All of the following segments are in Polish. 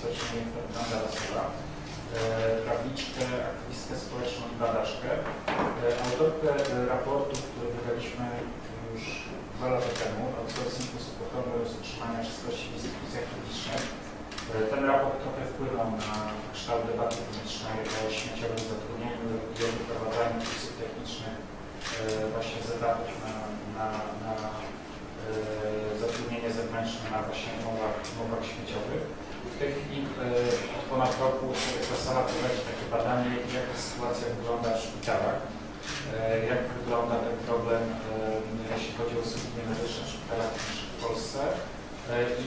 społecznej Fernanda Rosola, prawniczkę, aktywistkę społeczną i badaczkę, autorkę raportu, który wydaliśmy już 2 lata temu, outsourcing usług ochrony oraz utrzymania czystości w instytucjach publicznych. Ten raport trochę wpłynął na kształt debaty publicznej o śmieciowym zatrudnieniu i o wyprowadzaniu kursów technicznych właśnie z etatów na zatrudnienie zewnętrzne na właśnie umowach śmieciowych. W tej chwili od ponad roku ta sala prowadzi takie badanie, jak ta sytuacja wygląda w szpitalach, jak wygląda ten problem, jeśli chodzi o usługi medyczne w szpitalach w Polsce. I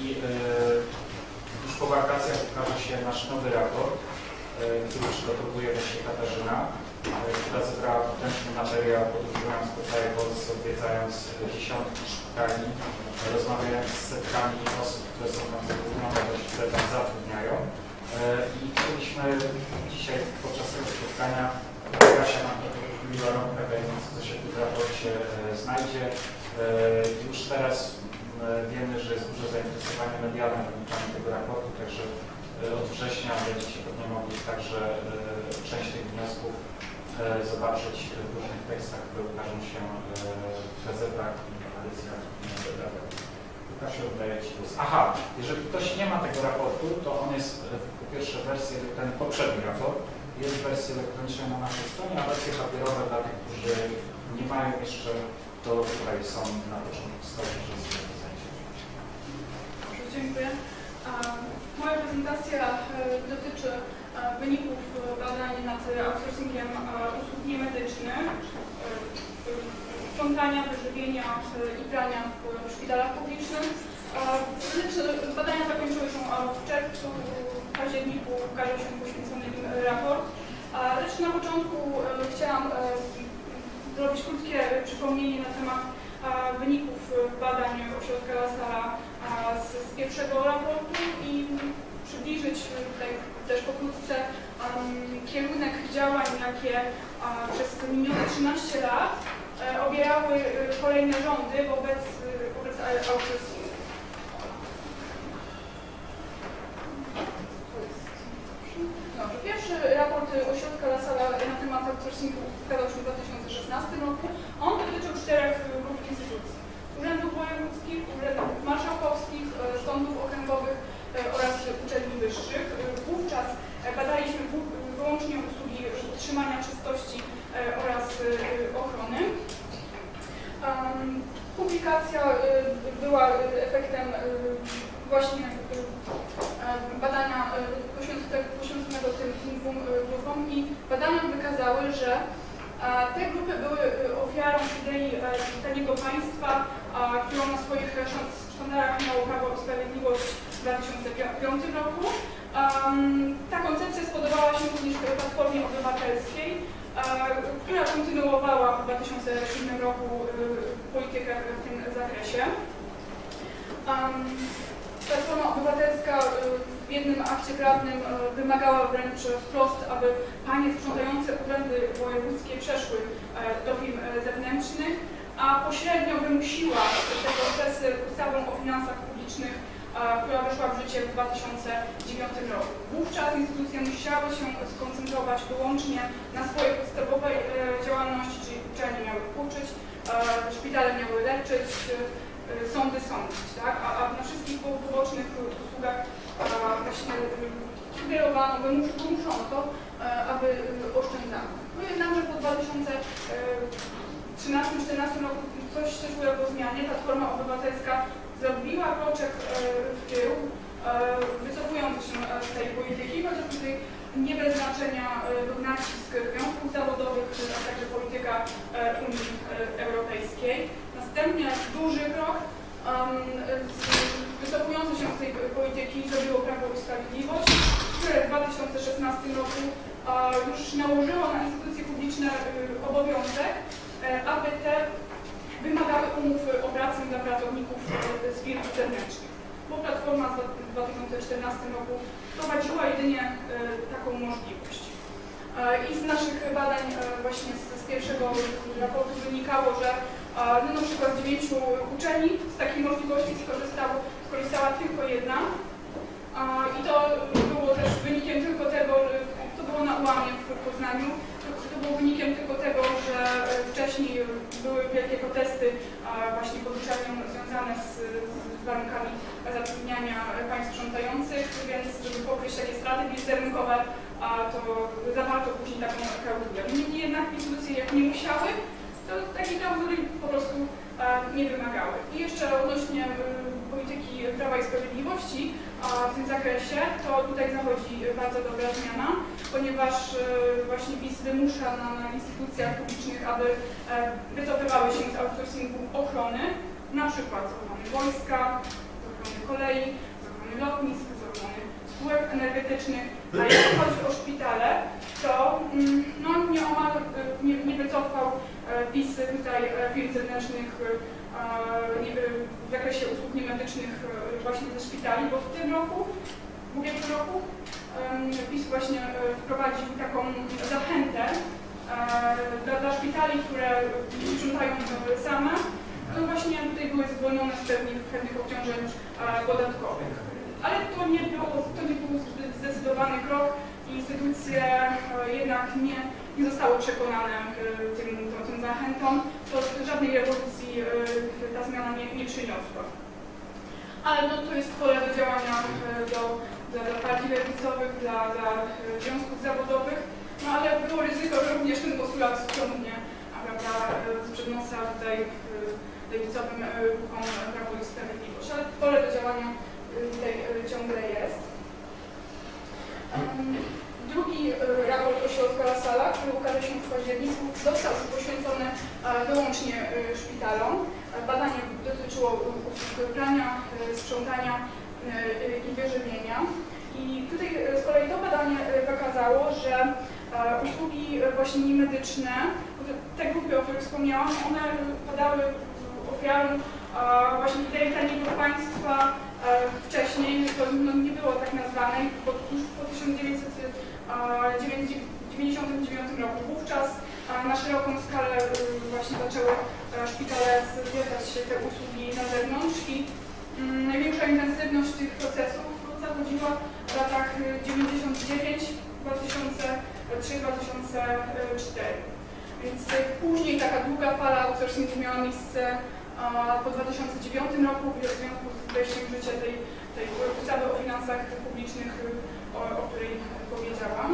już po wakacjach ukaże się nasz nowy raport, który przygotowuje właśnie Katarzyna, która zebrała potężny materiał, podróżując po całej Polsce, odwiedzając dziesiątki szpitali, rozmawiając z setkami osób, które są tam zatrudnione, które tam zatrudniają. I chcieliśmy dzisiaj podczas tego spotkania, Kasia nam trochę uchyliła rąbkę, więc co się tu w raporcie znajdzie. Już teraz wiemy, że jest duże zainteresowanie medialne wynikami tego raportu, także od września będziecie pewnie mogli także część tych wniosków zobaczyć w różnych tekstach, które ukażą się w gazetach i edycjach. Kasiu, oddaję Ci głos. Aha, jeżeli ktoś nie ma tego raportu, to on jest po pierwsze wersję, ten poprzedni raport, jest w wersji elektronicznej na naszej stronie, a wersje papierowe dla tych, którzy nie mają jeszcze, to tutaj są na początku strony, że zajęcie. Dziękuję. Moja prezentacja dotyczy wyników badań nad outsourcingiem usług niemedycznych, sprzątania, wyżywienia i prania w szpitalach publicznych. Badania zakończyły się w czerwcu, w październiku ukazał się poświęcony im raport. Lecz na początku chciałam zrobić krótkie przypomnienie na temat wyników badań ośrodka La Sala z pierwszego raportu i przybliżyć tutaj też pokrótce kierunek działań, jakie przez minione 13 lat obierały kolejne rządy wobec outsourcingu. Pierwszy raport ośrodka La Sala na temat outsourcingu ukazał się w 2016 roku. On dotyczył 4 grup instytucji: urzędów wojewódzkich, urzędów marszałkowskich, sądów okręgowych oraz uczelni wyższych. Wówczas badaliśmy wyłącznie usługi utrzymania czystości oraz ochrony. Publikacja była efektem właśnie badania poświęconego tym 2 grupom i badania wykazały, że te grupy były ofiarą idei taniego państwa, którą na swoich sztandarach miało Prawo i Sprawiedliwość w 2005 roku. Ta koncepcja spodobała się również Platformie Obywatelskiej, która kontynuowała w 2007 roku politykę w tym zakresie. Platforma Obywatelska w jednym akcie prawnym wymagała wręcz wprost, aby panie sprzątające urzędy wojewódzkie przeszły do firm zewnętrznych, a pośrednio wymusiła te procesy ustawą o finansach publicznych, która weszła w życie w 2009 roku. Wówczas instytucje musiały się skoncentrować wyłącznie na swojej podstawowej działalności, czyli uczelnie miały uczyć, szpitale miały leczyć, sądy sądzić, tak? A na wszystkich pobocznych usługach właśnie sugerowano, wymuszono to, aby oszczędzano. No jednakże po 2013-2014 roku coś uległo zmianie. Platforma Obywatelska zrobiła kroczek w tył, wycofując się z tej polityki, chociaż tutaj nie bez znaczenia był nacisk związków zawodowych, a także polityka Unii Europejskiej. Następnie duży krok, wycofujący się z tej polityki, zrobiło Prawo i Sprawiedliwość, które w 2016 roku już nałożyło na instytucje publiczne obowiązek, aby te wymagały umów o pracę dla pracowników z firm zewnętrznych. Bo Platforma w 2014 roku wprowadziła jedynie taką możliwość. I z naszych badań właśnie z pierwszego raportu wynikało, że na przykład z 9 uczelni z takiej możliwości skorzystała tylko jedna. I to było wynikiem tylko tego, że wcześniej były wielkie protesty właśnie pod uczelnią związane z warunkami zatrudniania państw sprzątających, więc żeby pokryć takie straty wizerunkowe, to zawarto później taką klauzulę. Niemniej jednak instytucje jak nie musiały, to takiej klauzuli po prostu nie wymagały. I jeszcze odnośnie polityki Prawa i Sprawiedliwości w tym zakresie, to tutaj zachodzi bardzo dobra zmiana, ponieważ właśnie PiS wymusza na instytucjach publicznych, aby wycofywały się z outsourcingu ochrony, na przykład z ochrony wojska, z ochrony kolei, z ochrony lotnisk, z ochrony spółek energetycznych. A jeśli chodzi o szpitale, to no, nieomal nie wycofał PiS tutaj firm zewnętrznych w zakresie usług niemedycznych właśnie ze szpitali, bo w tym roku, w ubiegłym roku PiS właśnie wprowadził taką zachętę dla szpitali, które sprzątają same, to właśnie tutaj były zwolnione z pewnych obciążeń podatkowych. Ale to nie był zdecydowany krok i instytucje jednak nie zostały przekonane tym zachętom, to żadnej rewolucji ta zmiana nie przyniosła. Ale no, to jest pole do działania dla partii lewicowych, dla związków zawodowych, no ale było ryzyko, że również ten postulat ściągnie sprzed nosa tutaj lewicowym ruchom Prawo i Sprawiedliwość, ale pole do działania tutaj ciągle jest. Drugi raport ośrodka La Sala, który ukaże się w październiku, został poświęcony wyłącznie szpitalom. Badanie dotyczyło usług prania, sprzątania i wyżywienia. I tutaj z kolei to badanie wykazało, że usługi właśnie niemedyczne, te grupy, o których wspomniałam, one padały ofiarą właśnie idei planików państwa wcześniej, to nie było tak nazwanej, bo już po 1999 roku. Wówczas na szeroką skalę właśnie zaczęły szpitale zwiedzać się te usługi na zewnątrz i największa intensywność tych procesów zachodziła w latach 99, 2003-2004. Więc później taka długa fala outsourcingu miała miejsce po 2009 roku w związku z wejściem w życie tej ustawy o finansach publicznych, o której powiedziałam.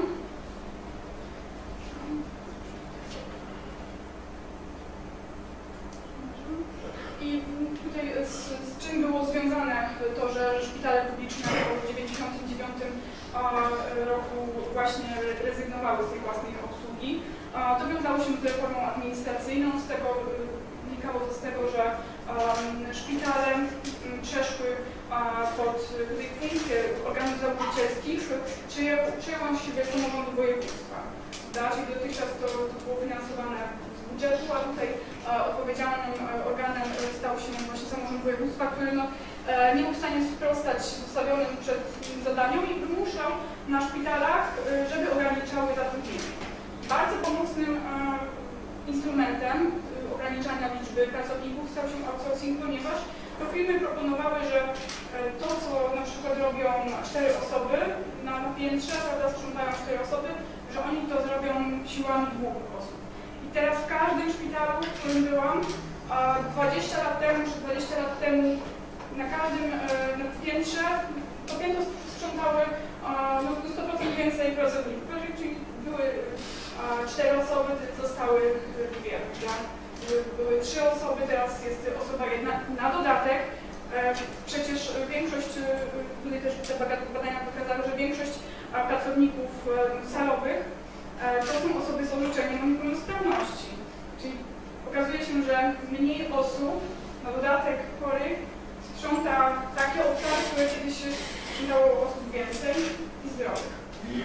I tutaj z czym było związane to, że szpitale publiczne po 1999 roku właśnie rezygnowały z tej własnej obsługi. To wiązało się z reformą administracyjną, wynikało to z tego, że szpitale przeszły pod funkcję organów założycielskich, przejęło się siebie samorządu województwa. Czyli dotychczas to było finansowane z budżetu, a tutaj odpowiedzialnym organem stał się właśnie samorząd województwa, który nie był w stanie sprostać postawionym przed zadaniom i wymuszał na szpitalach, żeby ograniczały zatrudnienie. Bardzo pomocnym instrumentem ograniczania liczby pracowników stał się outsourcing, ponieważ to firmy proponowały, że to, co na przykład robią 4 osoby na piętrze, prawda, sprzątają 4 osoby, że oni to zrobią siłami 2 osób. I teraz w każdym szpitalu, w którym byłam, 20 lat temu czy 20 lat temu na każdym piętrze to piętro sprzątały 100% więcej pracowników. Czyli były 4 osoby, zostały 2. Były 3 osoby, teraz jest osoba 1 na dodatek. Przecież większość, tutaj też te badania pokazały, że większość pracowników salowych to są osoby z orzeczeniem o niepełnosprawności. Czyli okazuje się, że mniej osób, na dodatek chorych, sprząta takie obszary, które kiedyś sprzątało osób więcej i zdrowych.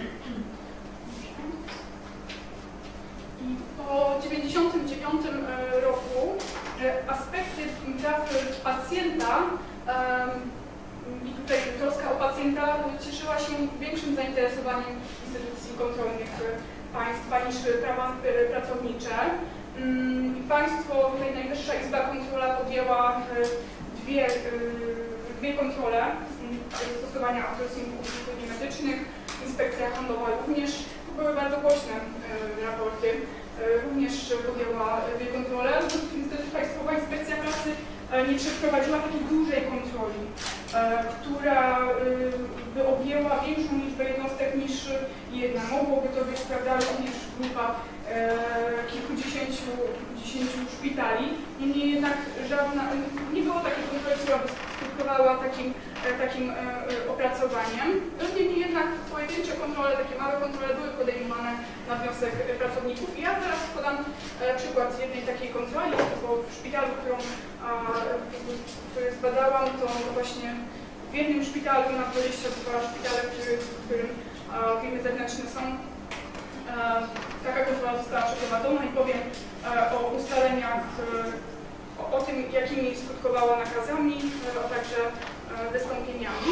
I po 1999 roku aspekty praw pacjenta i tutaj troska o pacjenta cieszyła się większym zainteresowaniem instytucji kontrolnych państwa niż prawa pracownicze. Państwo, tutaj Najwyższa Izba Kontrola podjęła dwie kontrole stosowania outsourcingu usług medycznych, inspekcja handlowa również. były bardzo głośne raporty. Również podjęła dwie kontrole. Niestety Państwowa Inspekcja Pracy nie przeprowadziła takiej dużej kontroli, która by objęła większą liczbę jednostek niż jedna. Mogłoby to być, prawda, również grupa kilkudziesięciu szpitali. Niemniej jednak nie było takiej kontroli, która by skutkowała takim opracowaniem. Niemniej jednak pojedyncze kontrole, takie małe kontrole były podejmowane na wniosek pracowników. I ja teraz podam przykład z jednej takiej kontroli, bo w szpitalu, który zbadałam, to właśnie w jednym szpitalu na 22 szpitale, w którym firmy zewnętrzne są, taka kontrola została przeprowadzona i powiem o ustaleniach, o tym, jakimi skutkowała nakazami, a także wystąpieniami.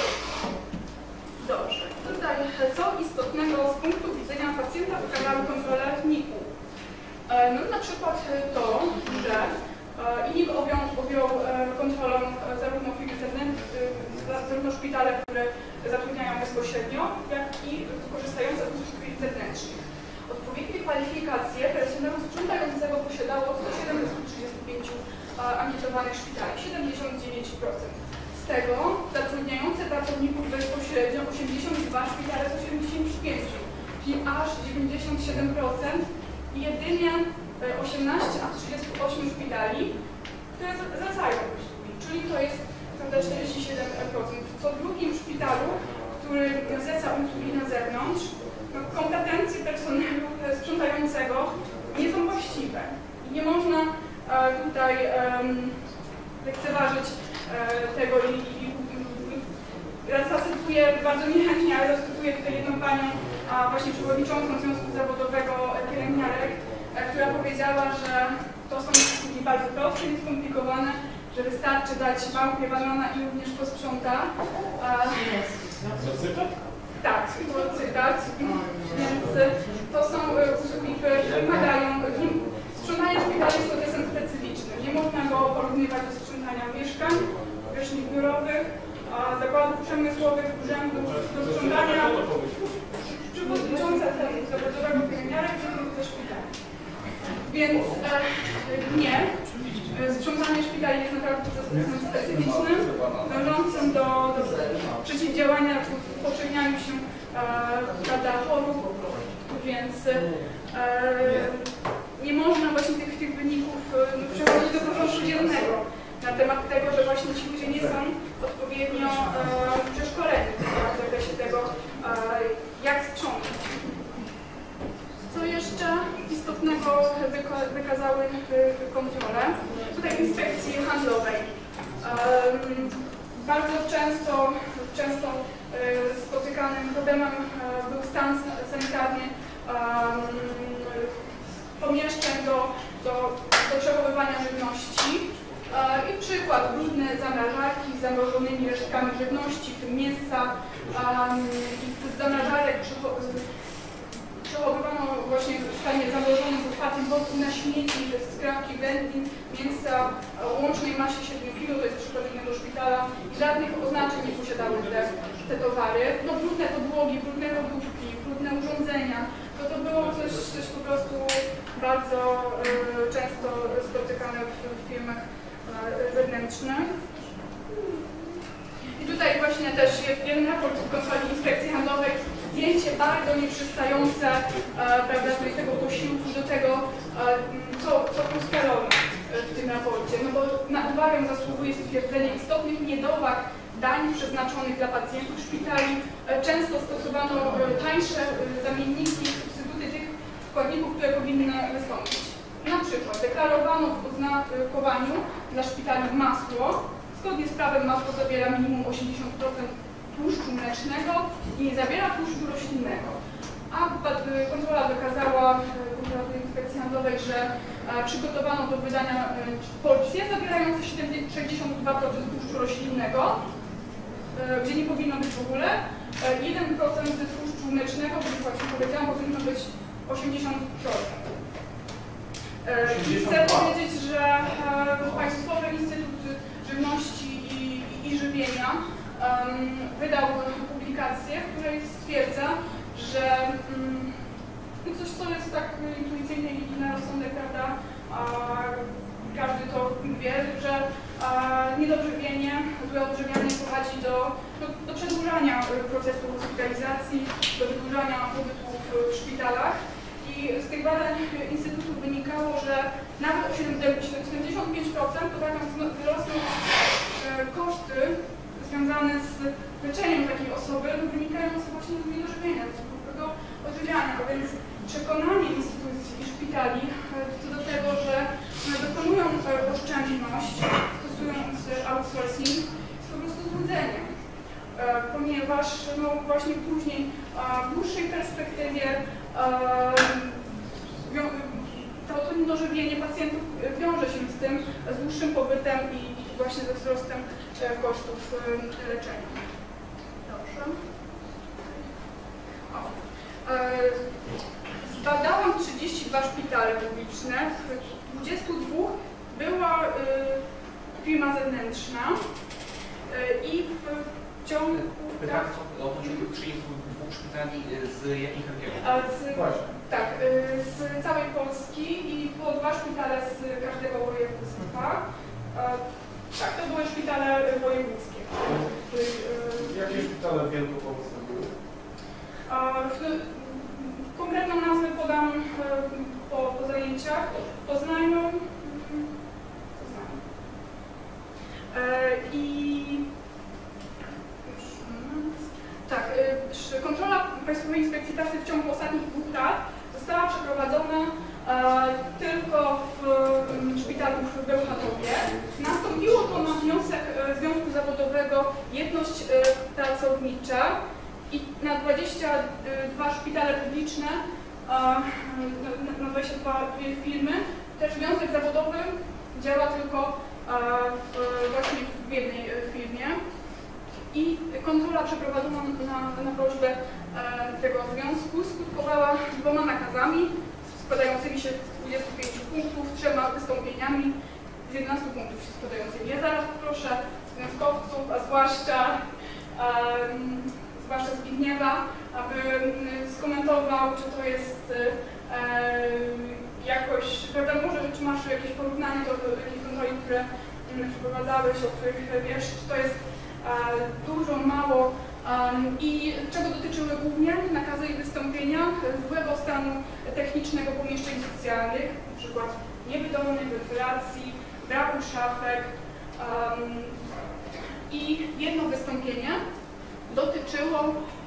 Dobrze. Tutaj co istotnego z punktu widzenia pacjenta wykazały kontrole NIK-u. No na przykład to, że NIK objął kontrolą zarówno firmy zewnętrzne, zarówno szpitale, które zatrudniają bezpośrednio, jak i korzystające z usług firm zewnętrznych. Odpowiednie kwalifikacje personelu sprzątającego posiadało 107 z 35 ankietowanych szpitali, 79%. Z tego zatrudniające pracowników bezpośrednio 82 szpitale z 85, czyli aż 97% i jedynie 18 a 38 szpitali, które zlecają usługi, czyli to jest 47%. W co drugim szpitalu, który zleca usługi na zewnątrz, kompetencje personelu sprzątającego nie są właściwe. I nie można tutaj lekceważyć tego i zacytuję bardzo niechętnie, ale zacytuję tutaj jedną panią, właśnie przewodniczącą Związku Zawodowego Pielęgniarek, która powiedziała, że to są usługi bardzo proste, nieskomplikowane, że wystarczy dać małpie banana i również posprząta. Tak, to cytat, więc to są usługi, które wymagają, sprzątanie szpitali jest procesem specyficznym, nie można go porównywać do sprzątania mieszkań, wierzchni biurowych, zakładów przemysłowych, urzędów, do sprzątania przewodnicząca zawodowego pielęgniarek ze szpitali. Więc nie. Sprzątanie szpitali jest naprawdę procesem specyficznym, dążącym do przeciwdziałania upowszechnianiu się chorób, więc nie można właśnie tych wyników przechodzić do porządku dziennego na temat tego, że właśnie ci ludzie nie są odpowiednio przeszkoleni w zakresie tego, jak sprzątać. Co jeszcze istotnego wykazały kontrole? Tutaj w inspekcji handlowej. Bardzo często spotykanym problemem był stan sanitarny pomieszczeń do przechowywania żywności. I przykład, brudne zamrażarki z zamrożonymi resztkami żywności, w tym mięsa, i z zamrażarek przechowywano właśnie w stanie zamrożonym w otwartym worku na śmieci, to jest skrawki, wędlin, mięsa o łącznej masie 7 kg, to jest przykład innego szpitala, i żadnych oznaczeń nie posiadały te towary. No brudne podłogi, brudne lodówki, brudne urządzenia, to było coś po prostu bardzo często spotykane w firmach zewnętrznych. I tutaj właśnie też jest jeden raport kontroli Inspekcji Handlowej, zdjęcie bardzo nieprzystające, prawda, z tego posiłku do tego, co ustalono w tym raporcie. No bo na uwagę zasługuje stwierdzenie istotnych niedowag dań przeznaczonych dla pacjentów szpitali. Często stosowano tańsze zamienniki, substytuty tych składników, które powinny wystąpić. Na przykład deklarowano w oznakowaniu dla szpitali masło. Zgodnie z prawem masło zawiera minimum 80% tłuszczu mlecznego i nie zawiera tłuszczu roślinnego. A kontrola wykazała, kontrola Inspekcji Handlowej, że przygotowano do wydania porcje zawierające 62% tłuszczu roślinnego, gdzie nie powinno być w ogóle. 1% tłuszczu mlecznego, bo jak powiedziałam, powinno być 80%. Chcę powiedzieć, że Państwowy Instytut Żywności i Żywienia wydał publikację, w której stwierdza, że coś, co jest tak intuicyjne i na rozsądek, prawda, każdy to wie, że niedodżywienie, złe odżywianie prowadzi do przedłużania procesu hospitalizacji, do wydłużania pobytu w szpitalach. I z tych badań Instytutu wynikało, że nawet o 75% potrafią wyrosnąć koszty związane z leczeniem takiej osoby, wynikające właśnie z niedożywienia, z zwykłego odżywiania. A więc przekonanie instytucji i szpitali co do tego, że dokonują oszczędność, stosując outsourcing, jest po prostu złudzeniem. Ponieważ no, właśnie później w dłuższej perspektywie to niedożywienie pacjentów wiąże się z tym, z dłuższym pobytem i właśnie ze wzrostem kosztów leczenia. Dobrze. Zbadałam 32 szpitale publiczne, w 22 była firma zewnętrzna i w ciągu... Pytam odnośnie tych 32 szpitali z jakich regionów? Tak, z całej Polski i po 2 szpitale z każdego województwa. Tak, to były szpitale wojewódzkie. Jakie szpitale w Wielkopolsce były? Konkretną nazwę podam po zajęciach. Poznaniu. Tak, kontrola Państwowej Inspekcji Pracy w ciągu ostatnich 2 lat została przeprowadzona tylko w szpitalu w Bełchatowie. Nastąpiło to na wniosek Związku Zawodowego Jedność Pracownicza i na 22 szpitale publiczne, na 22 firmy. Też Związek Zawodowy działa tylko właśnie w jednej firmie. I kontrola przeprowadzona na prośbę tego związku skutkowała 2 nakazami składającymi się z 25 punktów, 3 wystąpieniami z 11 punktów się składającymi. Ja zaraz proszę związkowców, a zwłaszcza Zbigniewa, aby skomentował, czy to jest jakoś, prawda, może czy masz jakieś porównanie do takich kontroli, które przeprowadzałeś, o których wiesz, czy to jest dużo, mało i czego dotyczyły głównie nakazy i wystąpienia złego stanu technicznego pomieszczeń socjalnych, np. niewydolnej wentylacji, braku szafek i jedno wystąpienie dotyczyło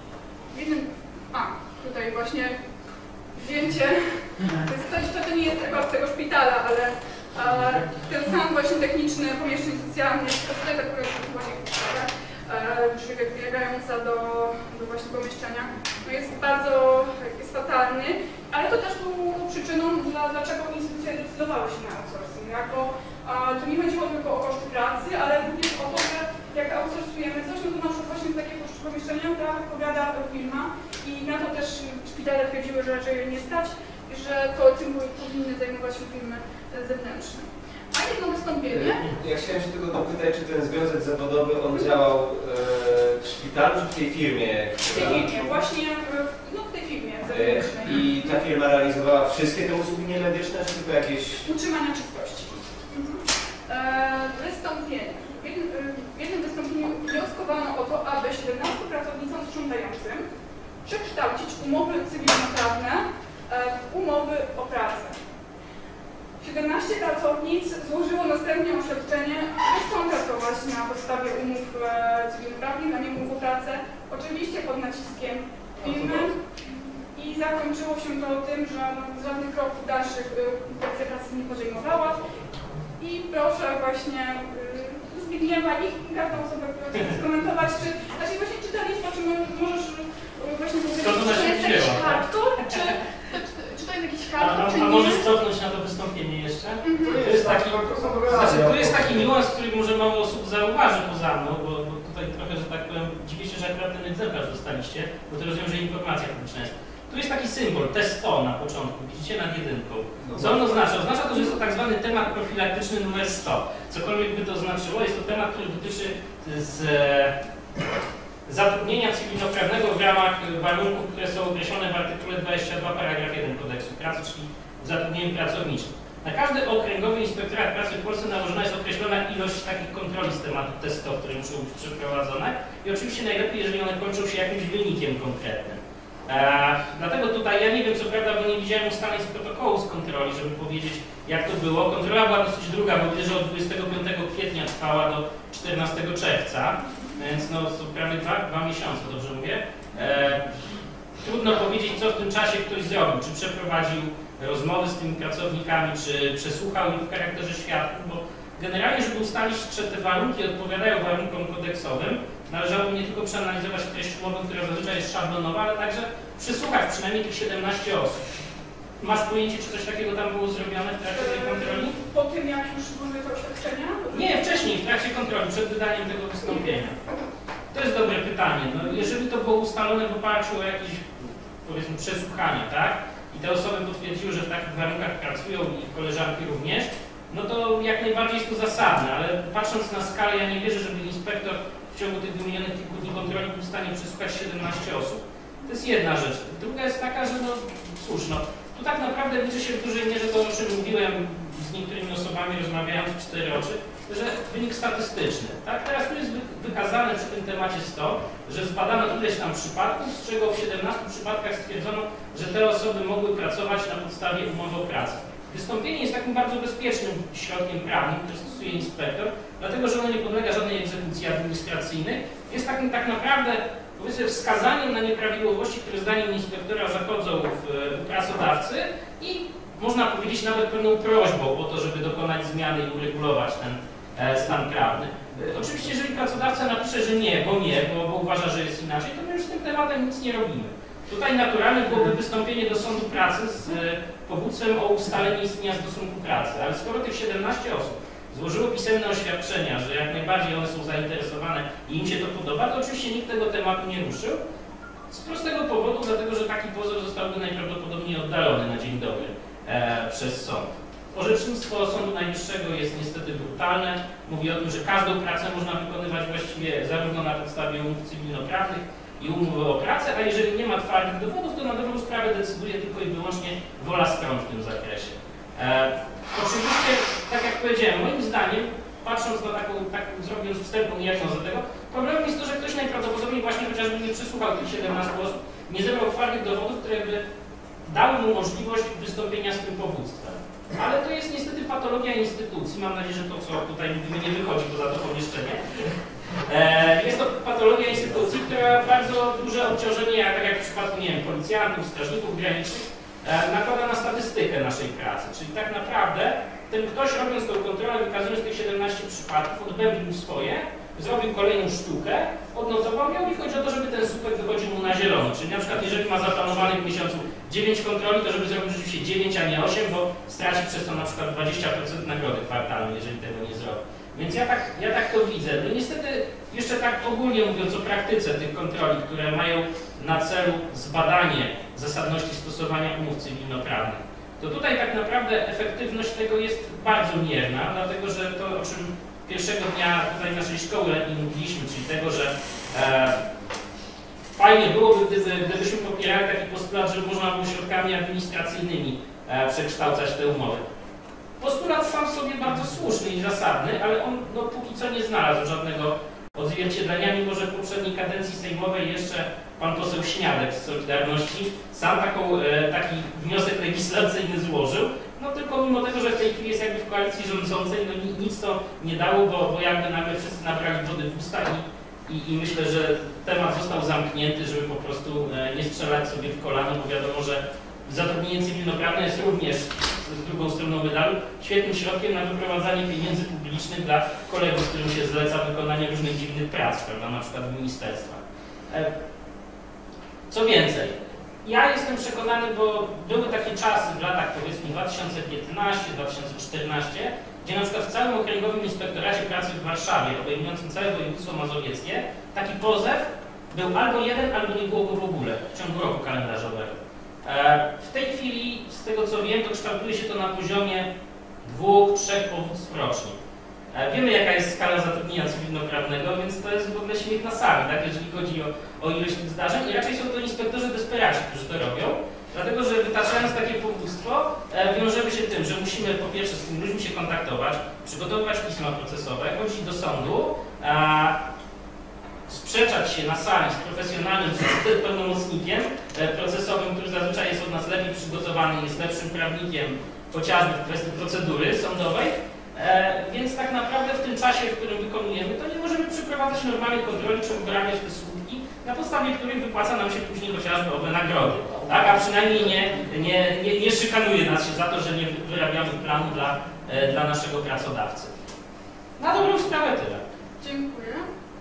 tutaj właśnie zdjęcie, to nie jest akurat z tego szpitala, ale ten stan właśnie techniczny pomieszczeń socjalnych, to tutaj akurat właśnie przybiegająca do właśnie pomieszczenia, no jest fatalny, ale to też było przyczyną, dlaczego instytucje decydowały się na outsourcing, bo to nie chodziło tylko o koszty pracy, ale również o to, że jak outsourcujemy coś, no to na przykład właśnie takie pomieszczenia odpowiada firma i na to też szpitale twierdziły, że raczej nie stać, że to tym powinny zajmować się firmy zewnętrzne. A jedno wystąpienie. Ja chciałem się tylko dopytać, czy ten związek zawodowy, on działał w szpitalu, czy w tej firmie? W tej firmie, właśnie w tej firmie zewnętrznej. I ta firma realizowała wszystkie te usługi niemedyczne, czy tylko jakieś... Utrzymania czystości. Wystąpienie. W jednym wystąpieniu wnioskowano o to, aby 17 pracownicom sprzątającym przekształcić umowy cywilnoprawne w umowy o pracę. 17 pracownic złożyło następnie oświadczenie, że chcą pracować na podstawie umów cywilnoprawnych, a nie umów o pracę, oczywiście pod naciskiem firmy i zakończyło się to tym, że żadnych kroków dalszych Inspekcja Pracy nie podejmowała i proszę właśnie Zbigniewa i każdą osobę, która chce skomentować, czy właśnie czytaliśmy, czy możesz właśnie powiedzieć, czy to jest jakiś hardcore, czy to jest jakiś hardcore, czy nie? A możesz cofnąć na to wystąpienie jeszcze? To jest taki niuans, który może mało osób zauważy poza mną, bo tutaj trochę, że tak powiem, dziwię się, że akurat ten egzemplarz dostaliście, bo to rozumiem, że informacja publiczna jest. Tu jest taki symbol, T100 na początku, widzicie nad jedynką. Co on oznacza? Oznacza to, że jest to tak zwany temat profilaktyczny numer 100. Cokolwiek by to znaczyło, jest to temat, który dotyczy zatrudnienia cywilnoprawnego w ramach warunków, które są określone w artykule 22 paragraf 1 Kodeksu Pracy, czyli w zatrudnieniu pracowniczym. Na każdy okręgowy inspektorat pracy w Polsce nałożona jest określona ilość takich kontroli z tematu testowych, które muszą być przeprowadzone i oczywiście najlepiej, jeżeli one kończą się jakimś wynikiem konkretnym. Dlatego tutaj, ja nie wiem co prawda, bo nie widziałem ustaleń z protokołu z kontroli, żeby powiedzieć jak to było. Kontrola była dosyć długa, bo widzę, że od 25 kwietnia trwała do 14 czerwca, więc no to prawie 2 miesiące, dobrze mówię. Trudno powiedzieć, co w tym czasie ktoś zrobił, czy przeprowadził rozmowy z tymi pracownikami, czy przesłuchał ich w charakterze świadków, bo generalnie, żeby ustalić, czy te warunki odpowiadają warunkom kodeksowym, należało nie tylko przeanalizować treść umowy, która zazwyczaj jest szablonowa, ale także przesłuchać przynajmniej tych 17 osób. Masz pojęcie, czy coś takiego tam było zrobione w trakcie tej kontroli? Po tym, jak już były te oświadczenia? Nie, wcześniej, w trakcie kontroli, przed wydaniem tego wystąpienia. To jest dobre pytanie. No, jeżeli to było ustalone w oparciu o jakieś, powiedzmy, przesłuchania, tak? I te osoby potwierdziły, że w takich warunkach pracują i koleżanki również, no to jak najbardziej jest to zasadne, ale patrząc na skalę, ja nie wierzę, żeby inspektor w ciągu tych wymienionych kilku dni kontroli był w stanie przesłuchać 17 osób. To jest jedna rzecz. Druga jest taka, że no cóż, no, tu tak naprawdę liczy się w dużej mierze to, o czym mówiłem z niektórymi osobami, rozmawiając w 4 oczy, że wynik statystyczny. Tak? Teraz tu jest wykazane przy tym temacie jest to, że zbadano ileś tam przypadków, z czego w 17 przypadkach stwierdzono, że te osoby mogły pracować na podstawie umowy o pracę. Wystąpienie jest takim bardzo bezpiecznym środkiem prawnym, który stosuje inspektor, dlatego że ono nie podlega żadnej egzekucji administracyjnej. Jest takim tak naprawdę, powiedzmy, wskazaniem na nieprawidłowości, które zdaniem inspektora zachodzą u pracodawcy i można powiedzieć nawet pewną prośbą o to, żeby dokonać zmiany i uregulować ten stan prawny. Oczywiście, jeżeli pracodawca napisze, że nie, bo uważa, że jest inaczej, to my już z tym tematem nic nie robimy. Tutaj naturalne byłoby wystąpienie do sądu pracy z powództwem o ustalenie istnienia stosunku pracy, ale skoro tych 17 osób złożyło pisemne oświadczenia, że jak najbardziej one są zainteresowane i im się to podoba, to oczywiście nikt tego tematu nie ruszył. Z prostego powodu, dlatego że taki pozew zostałby najprawdopodobniej oddalony na dzień dobry przez sąd. Orzecznictwo Sądu Najwyższego jest niestety brutalne. Mówi o tym, że każdą pracę można wykonywać właściwie zarówno na podstawie umów cywilnoprawnych i umowy o pracę, a jeżeli nie ma twardych dowodów, to na dobrą sprawę decyduje tylko i wyłącznie wola stron w tym zakresie. Oczywiście, tak jak powiedziałem, moim zdaniem, patrząc na taką zrobiąc wstępną diagnozę tego, problemem jest to, że ktoś najprawdopodobniej właśnie chociażby nie przesłuchał tych 17 osób, nie zebrał twardych dowodów, które by dały mu możliwość wystąpienia z tym powództwem. Ale to jest niestety patologia instytucji. Mam nadzieję, że to, co tutaj mówimy, nie wychodzi poza to pomieszczenie. Jest to patologia instytucji, która bardzo duże obciążenie, tak jak w przypadku, nie wiem, policjantów, strażników granicznych, nakłada na statystykę naszej pracy. Czyli tak naprawdę ten ktoś, robiąc tą kontrolę, wykazując tych 17 przypadków, odbębnił swoje, zrobił kolejną sztukę, odnotował ją i chodzi o to, żeby ten słupek wychodził mu na zielono. Czyli na przykład jeżeli ma zaplanowanych w miesiącu 9 kontroli, to żeby zrobił rzeczywiście 9, a nie 8, bo straci przez to na przykład 20% nagrody kwartalnej, jeżeli tego nie zrobi. Więc ja tak to widzę. No niestety, jeszcze tak ogólnie mówiąc o praktyce tych kontroli, które mają na celu zbadanie zasadności stosowania umów cywilnoprawnych, to tutaj tak naprawdę efektywność tego jest bardzo mierna, dlatego że to, o czym pierwszego dnia tutaj naszej szkoły letniej mówiliśmy, czyli tego, że fajnie byłoby, gdybyśmy popierali taki postulat, że można było środkami administracyjnymi przekształcać te umowy. Postulat sam w sobie bardzo słuszny i zasadny, ale on no, póki co nie znalazł żadnego odzwierciedlenia, mimo że w poprzedniej kadencji sejmowej jeszcze pan poseł Śniadek z Solidarności sam taki wniosek legislacyjny złożył, no tylko mimo tego, że w tej chwili jest jakby w koalicji rządzącej, no nic to nie dało, bo jakby nagle wszyscy nabrali wody w usta i myślę, że temat został zamknięty, żeby po prostu nie strzelać sobie w kolano, bo wiadomo, że zatrudnienie cywilnoprawne jest również z drugą stroną medalu świetnym środkiem na wyprowadzanie pieniędzy publicznych dla kolegów, którym się zleca wykonanie różnych dziwnych prac, prawda, na przykład w ministerstwach. Co więcej, ja jestem przekonany, bo były takie czasy w latach powiedzmy 2015-2014, gdzie na przykład w całym Okręgowym Inspektoracie Pracy w Warszawie, obejmującym całe województwo mazowieckie, taki pozew był albo jeden, albo nie było go w ogóle w ciągu roku kalendarzowego. W tej chwili, z tego co wiem, to kształtuje się to na poziomie 2-3 powództw rocznie. Wiemy, jaka jest skala zatrudnienia cywilnoprawnego, więc to jest w ogóle śmiech na sali, tak, jeżeli chodzi o ilość tych zdarzeń i raczej są to inspektorzy desperaci, którzy to robią, dlatego że wytaczając takie powództwo wiążemy się tym, że musimy po pierwsze z tymi ludźmi się kontaktować, przygotowywać pisma procesowe, chodzić do sądu, sprzeczać się na sali z profesjonalnym pełnomocnikiem procesowym, który zazwyczaj jest od nas lepiej przygotowany, jest lepszym prawnikiem, chociażby w kwestii procedury sądowej, więc tak naprawdę w tym czasie, w którym wykonujemy, to nie możemy przeprowadzać normalnej kontroli czy obrabiać te słupki, na podstawie których wypłaca nam się później chociażby owe nagrody. Tak? A przynajmniej nie szykanuje nas się za to, że nie wyrabiamy planu dla naszego pracodawcy. Na dobrą sprawę tyle. Dziękuję.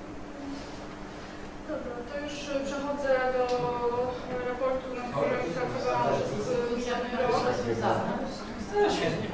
Dobra, to już przechodzę do raportu, na którym pracowałam przez miniony rok. Świetnie.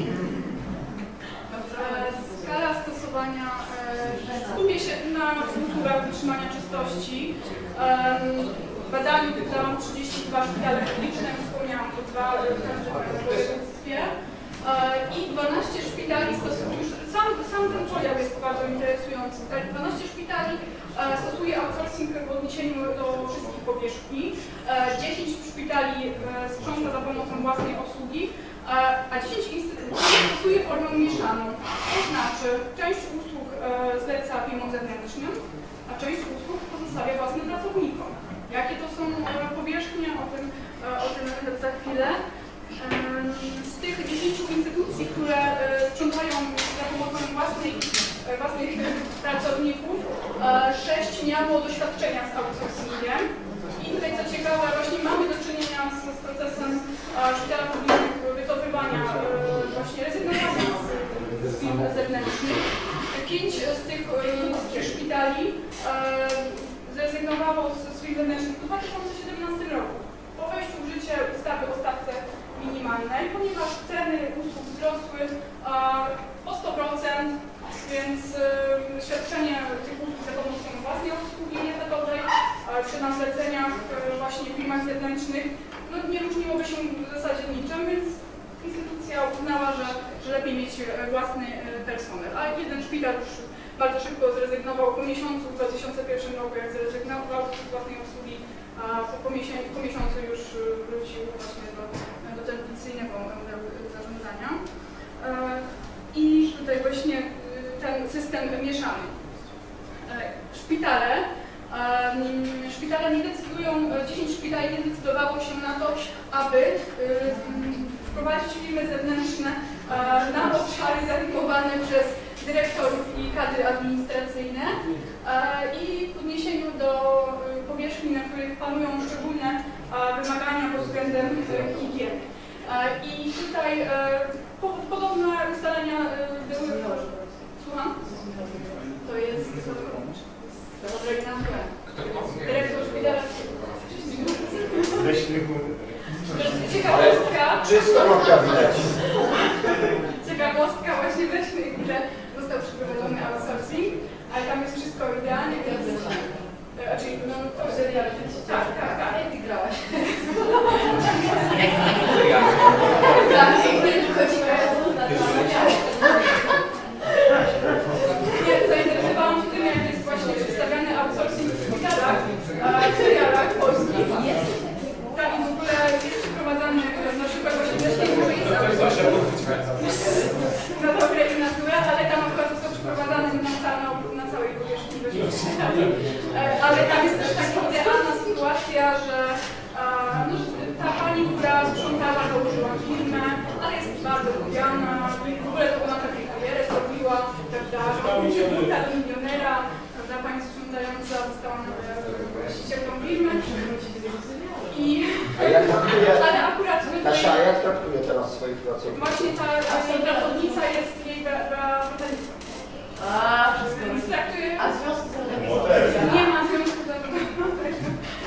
Skala stosowania, skupię się na usługach utrzymania czystości. W badaniu wydałam 32 szpitale publiczne, jak wspomniałam, to 2 w każdym województwie. I 12 szpitali stosuje, już sam ten podział jest bardzo interesujący. 12 szpitali stosuje outsourcing w odniesieniu do wszystkich powierzchni. 10 szpitali sprząta za pomocą własnej obsługi, a 10 instytucji stosuje formę mieszaną. To znaczy, część usług zleca firmom zewnętrznym, a część usług pozostawia własnym pracownikom. Jakie to są powierzchnie, o tym za chwilę. Z tych 10 instytucji, które sprzątają za pomocą własnych pracowników, 6 miało doświadczenia z outsourcingiem. I tutaj co ciekawe, właśnie mamy do czynienia z procesem szpitala publicznych wycofywania, właśnie rezygnowania z firm zewnętrznych. 5 z tych szpitali zrezygnowało z firm zewnętrznych w 2017 roku. Po wejściu w życie ustawy o stawce minimalnej, ponieważ ceny usług wzrosły o 100%, więc świadczenie tych usług za pomocą własnej obsługi internetowej czy na zleceniach właśnie w firmach zewnętrznych nie różniłoby się w zasadzie niczym, więc instytucja uznała, że lepiej mieć własny personel. A jeden szpital już bardzo szybko zrezygnował po miesiącu w 2001 roku, jak zrezygnował z własnej obsługi, a po miesiącu już wrócił właśnie do tradycyjnego modelu zarządzania. I tutaj właśnie ten system mieszany. Szpitale nie decydują, 10 szpitali nie decydowało się na to, aby wprowadzić firmy zewnętrzne na obszary zajmowane przez dyrektorów i kadry administracyjne i w odniesieniu do powierzchni, na których panują szczególne wymagania pod względem higieny. I tutaj podobne ustalenia były... Słucham? To jest... Dyrektor szpitala. Ciekawostka. Czysto można widać. Ciekawostka właśnie w Leśnej Górze został przeprowadzony outsourcing, ale tam jest wszystko idealnie, więc... Czyli no to tak. Jak ty grałaś? Zainteresowałam się tym, jak jest właśnie przedstawiany outsourcing w szpitalach polskich. Tak, i w ogóle jest przeprowadzany na przykład właśnie w Leśnej Górze na dobre i na złe, ale tam akurat został przeprowadzany na całej powierzchni. Ale tam jest też taka idealna sytuacja, że ta pani, która sprzątała, założyła firmę, ale jest bardzo lubiana i w ogóle to ona taką karierę zrobiła, prawda, buta do milionera, prawda, pani sprzątająca została właścicielką firmy. Ale akurat Kasia, a jak traktuje teraz swoich pracowników? właśnie ta pracownica jest jej bratanicą. Więc traktuje... A związku Nie ma związku zawodowego.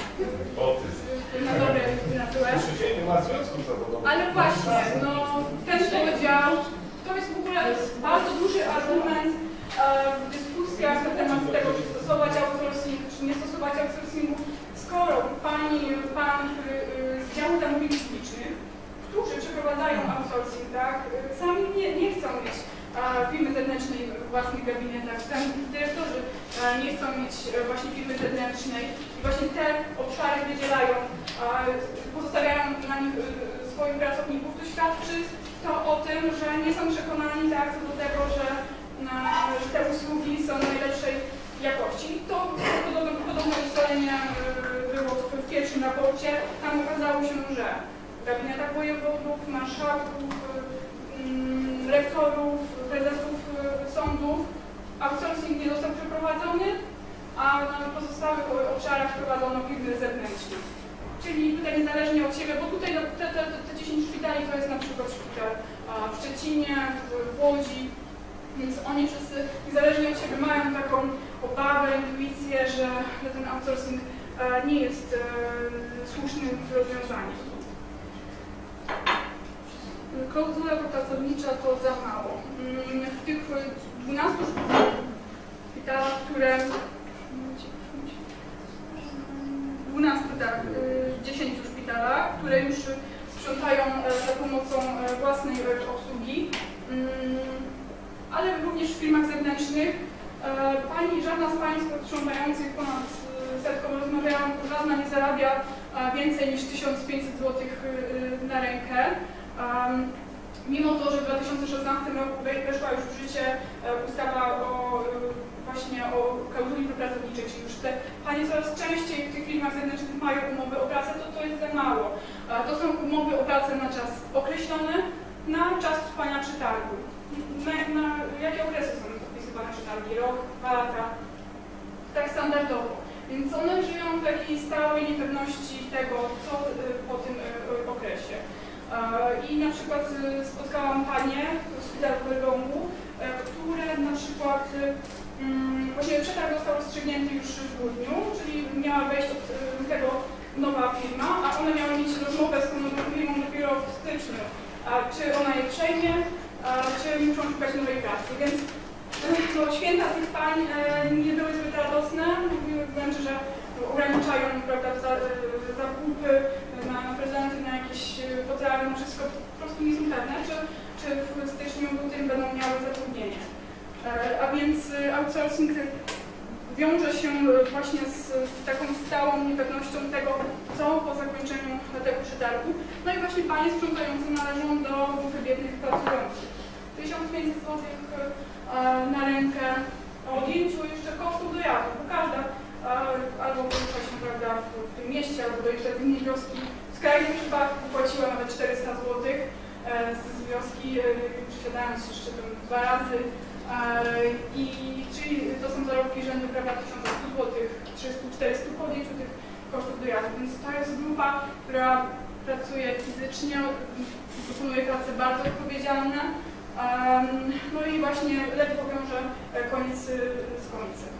Na dobre i na złe. Nie ma związku zawodowego. Ale właśnie, no ten podział, to jest w ogóle bardzo duży argument w dyskusjach na temat tego, czy stosować outsourcing, czy nie stosować outsourcingu, skoro pan, który z działu zamówień publicznych, którzy przeprowadzają outsourcing, tak, sami nie chcą mieć firmy zewnętrznej w własnych gabinetach. Tam dyrektorzy nie chcą mieć właśnie firmy zewnętrznej i właśnie te obszary wydzielają, pozostawiają na nich swoich pracowników. To świadczy to o tym, że nie są przekonani tak co do tego, że te usługi są najlepszej jakości. To podobne ustalenie było w pierwszym raporcie. Tam okazało się, że w gabinetach wojewodów, marszałków, rektorów, prezesów sądów outsourcing nie został przeprowadzony, a na pozostałych obszarach prowadzono firmy zewnętrzne. Czyli tutaj niezależnie od siebie, bo tutaj te 10 szpitali to jest na przykład szpital w Szczecinie, w Łodzi, więc oni wszyscy niezależnie od siebie mają taką obawę, intuicję, że ten outsourcing nie jest słusznym rozwiązaniem. Klauzula pracownicza to za mało. W tych 12 szpitalach, które 10 szpitalach, które już sprzątają za pomocą własnej obsługi, ale również w firmach zewnętrznych. Żadna z Państwa sprzątających ponad setką rozmawiałam, żadna nie zarabia więcej niż 1500 zł na rękę. Mimo to, że w 2016 roku weszła już w życie ustawa właśnie o klauzuli pracowniczej, czyli już te panie coraz częściej w tych firmach zewnętrznych mają umowy o pracę, to jest za mało. To są umowy o pracę na czas określony, na czas trwania przetargu. Na jakie okresy są podpisywane przetargi? Rok, 2 lata? Tak standardowo. Więc one żyją w takiej stałej niepewności tego, co po tym okresie. I na przykład spotkałam panie w szpitalu w Elblągu, które na przykład właśnie przetarg został rozstrzygnięty już w grudniu, czyli miała wejść od tego nowa firma, a one miały mieć rozmowę z tą nową firmą dopiero w styczniu. Czy ona je przejmie, czy muszą szukać nowej pracy. Więc no, święta tych pań nie były zbyt radosne, mówiły wręcz, że ograniczają, prawda, zakupy na prezenty, na jakieś potrawy, no wszystko po prostu nie są pewne, czy w styczniu, lutym będą miały zatrudnienie. A więc outsourcing wiąże się właśnie z taką stałą niepewnością tego, co po zakończeniu tego przetargu. No i właśnie panie sprzątające należą do grupy biednych pracujących. 1500 zł na rękę, o odjęciu jeszcze kosztów dojazdu, bo każda albo porusza się, prawda, w tym mieście, albo dojeżdża z innej wioski. W skrajnym przypadku płaciła nawet 400 zł z wioski, przesiadając się jeszcze 2 razy. Czyli to są zarobki rzędu prawa 1100 zł, 300-400 po odjęciu tych kosztów dojazdu. Więc to jest grupa, która pracuje fizycznie, wykonuje prace bardzo odpowiedzialne. No i właśnie ledwo wiąże koniec z końcem.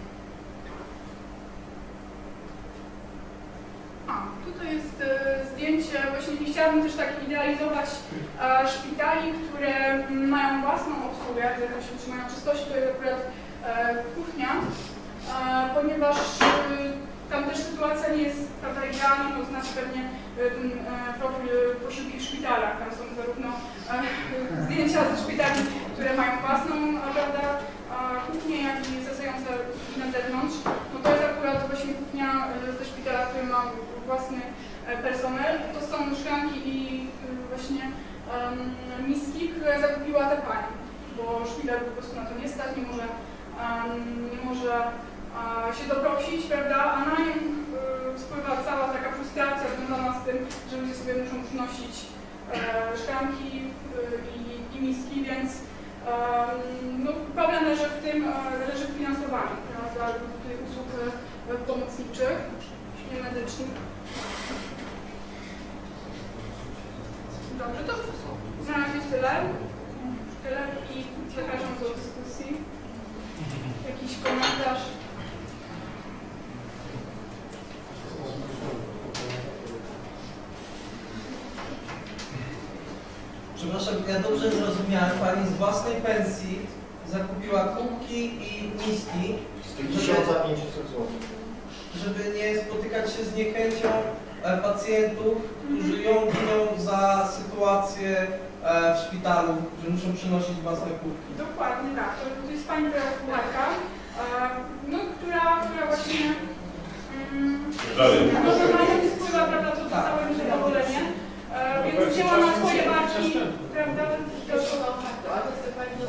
Tutaj jest zdjęcie, właśnie nie chciałabym też tak idealizować szpitali, które mają własną obsługę, które się trzymają czystości, to jest akurat kuchnia, ponieważ tam też sytuacja nie jest, prawda, idealna, to znaczy pewnie ten profil posiłki w szpitalach, tam są zarówno zdjęcia ze szpitali, które mają własną, prawda, kuchnię, jak i stosujące na zewnątrz. No to jest akurat właśnie kuchnia ze szpitala, który ma własny personel. To są szklanki i właśnie miski, które zakupiła ta pani, bo szpital po prostu na to nie stać, nie może się doprosić, prawda, a na nią spływa cała taka frustracja związana z tym, że ludzie sobie muszą przynosić szklanki i miski, więc no, problem leży w tym, leży w finansowaniu, prawda, tych usług pomocniczych, medycznych. Dobrze, to na razie tyle i zapraszam do dyskusji. Jakiś komentarz? Przepraszam, ja dobrze zrozumiałem, pani z własnej pensji zakupiła kubki i miski, 1500 zł. żeby nie spotykać się z niechęcią pacjentów, którzy ją winą za sytuację w szpitalu, że muszą przynosić własne kubki. Dokładnie tak. To jest pani kucharka, no, która właśnie normalnie wpływa, prawda, co do całe niezadowolenie, więc wzięła na swoje barki, prawda, ale to jest pani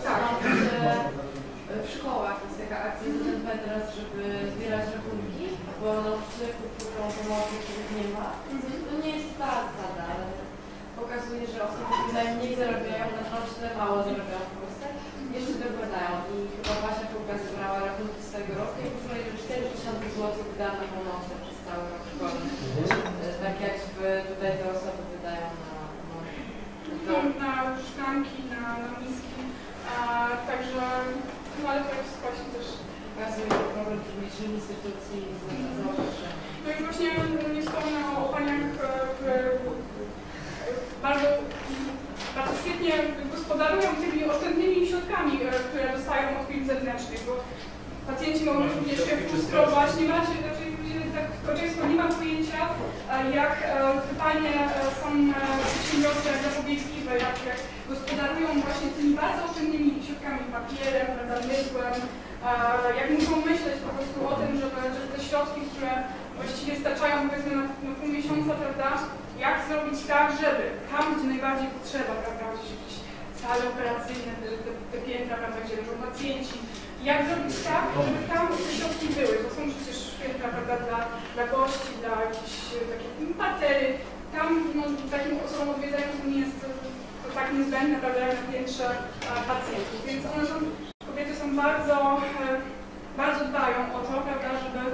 w szkołach jest taka akcja teraz, żeby zbierać rachunki, bo nauczyciele kupują pomocy, których nie ma. To nie jest ta zasada, ale pokazuje, że osoby, które najmniej zarabiają, na nauczyciele mało zarabiają w Polsce, jeszcze dokładają. I chyba Basia Kółka zebrała rachunki z tego roku i już 4000 zł wydano na pomocy przez cały rok szkolny. Tak jak tutaj te osoby wydają na szklanki, na miski, także, no ale to jest właśnie też pokazuje problem publicznych instytucji z zaopatrzenia. No i właśnie nie wspomnę o paniach, bardzo świetnie gospodarują tymi oszczędnymi środkami, które dostają od firm zewnętrznych, bo pacjenci mogą również się frustrować, nie macie, tak społeczeństwo nie ma pojęcia, jak panie są przedsiębiorcze, jak zapobiegliwe, jak gospodarują właśnie tymi bardzo oszczędnymi środkami, papierem, mydłem, jak muszą myśleć po prostu o tym, żeby te środki, które właściwie starczają powiedzmy na pół miesiąca, prawda, jak zrobić tak, żeby tam, gdzie najbardziej potrzeba, prawda, gdzieś jakieś sale operacyjne, te piętra, prawda, gdzie leżą pacjenci, jak zrobić tak, żeby tam te środki były, to są przecież piętra, prawda, dla gości, dla jakichś takich partery, tam no, takim osobom odwiedzającym jest to tak niezbędne, prawda, jak na piętrze pacjentów, więc one są, kobiety są bardzo dbają o to, prawda,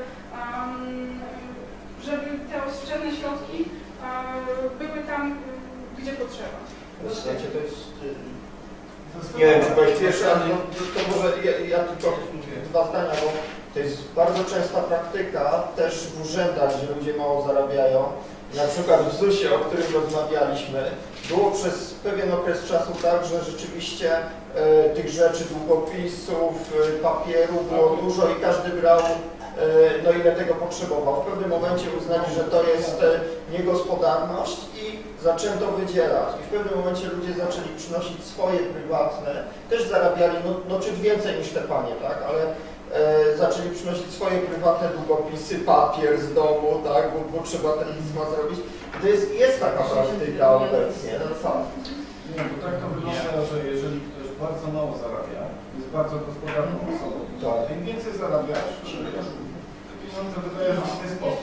żeby te oszczędne środki były tam, gdzie potrzeba. Słuchajcie, to jest... Nie wiem, czy byłeś pierwszy, ale to może ja tylko dwa zdania, bo to jest bardzo częsta praktyka też w urzędach, gdzie ludzie mało zarabiają. Na przykład w ZUS-ie, o którym rozmawialiśmy, było przez pewien okres czasu tak, że rzeczywiście tych rzeczy, długopisów, papieru było dużo i każdy brał no ile tego potrzebował. W pewnym momencie uznali, że to jest niegospodarność i zaczęto wydzielać. I w pewnym momencie ludzie zaczęli przynosić swoje prywatne, też zarabiali no czym więcej niż te panie, tak, ale zaczęli przynosić swoje prywatne długopisy, papier z domu, tak, bo trzeba ten list ma zrobić. To jest taka praktyka obecnie, no fakt. Nie, bo tak to wygląda, że jeżeli ktoś bardzo mało zarabia, jest bardzo gospodarną osobą, to im więcej zarabiasz, te pieniądze wydajesz w ten sposób.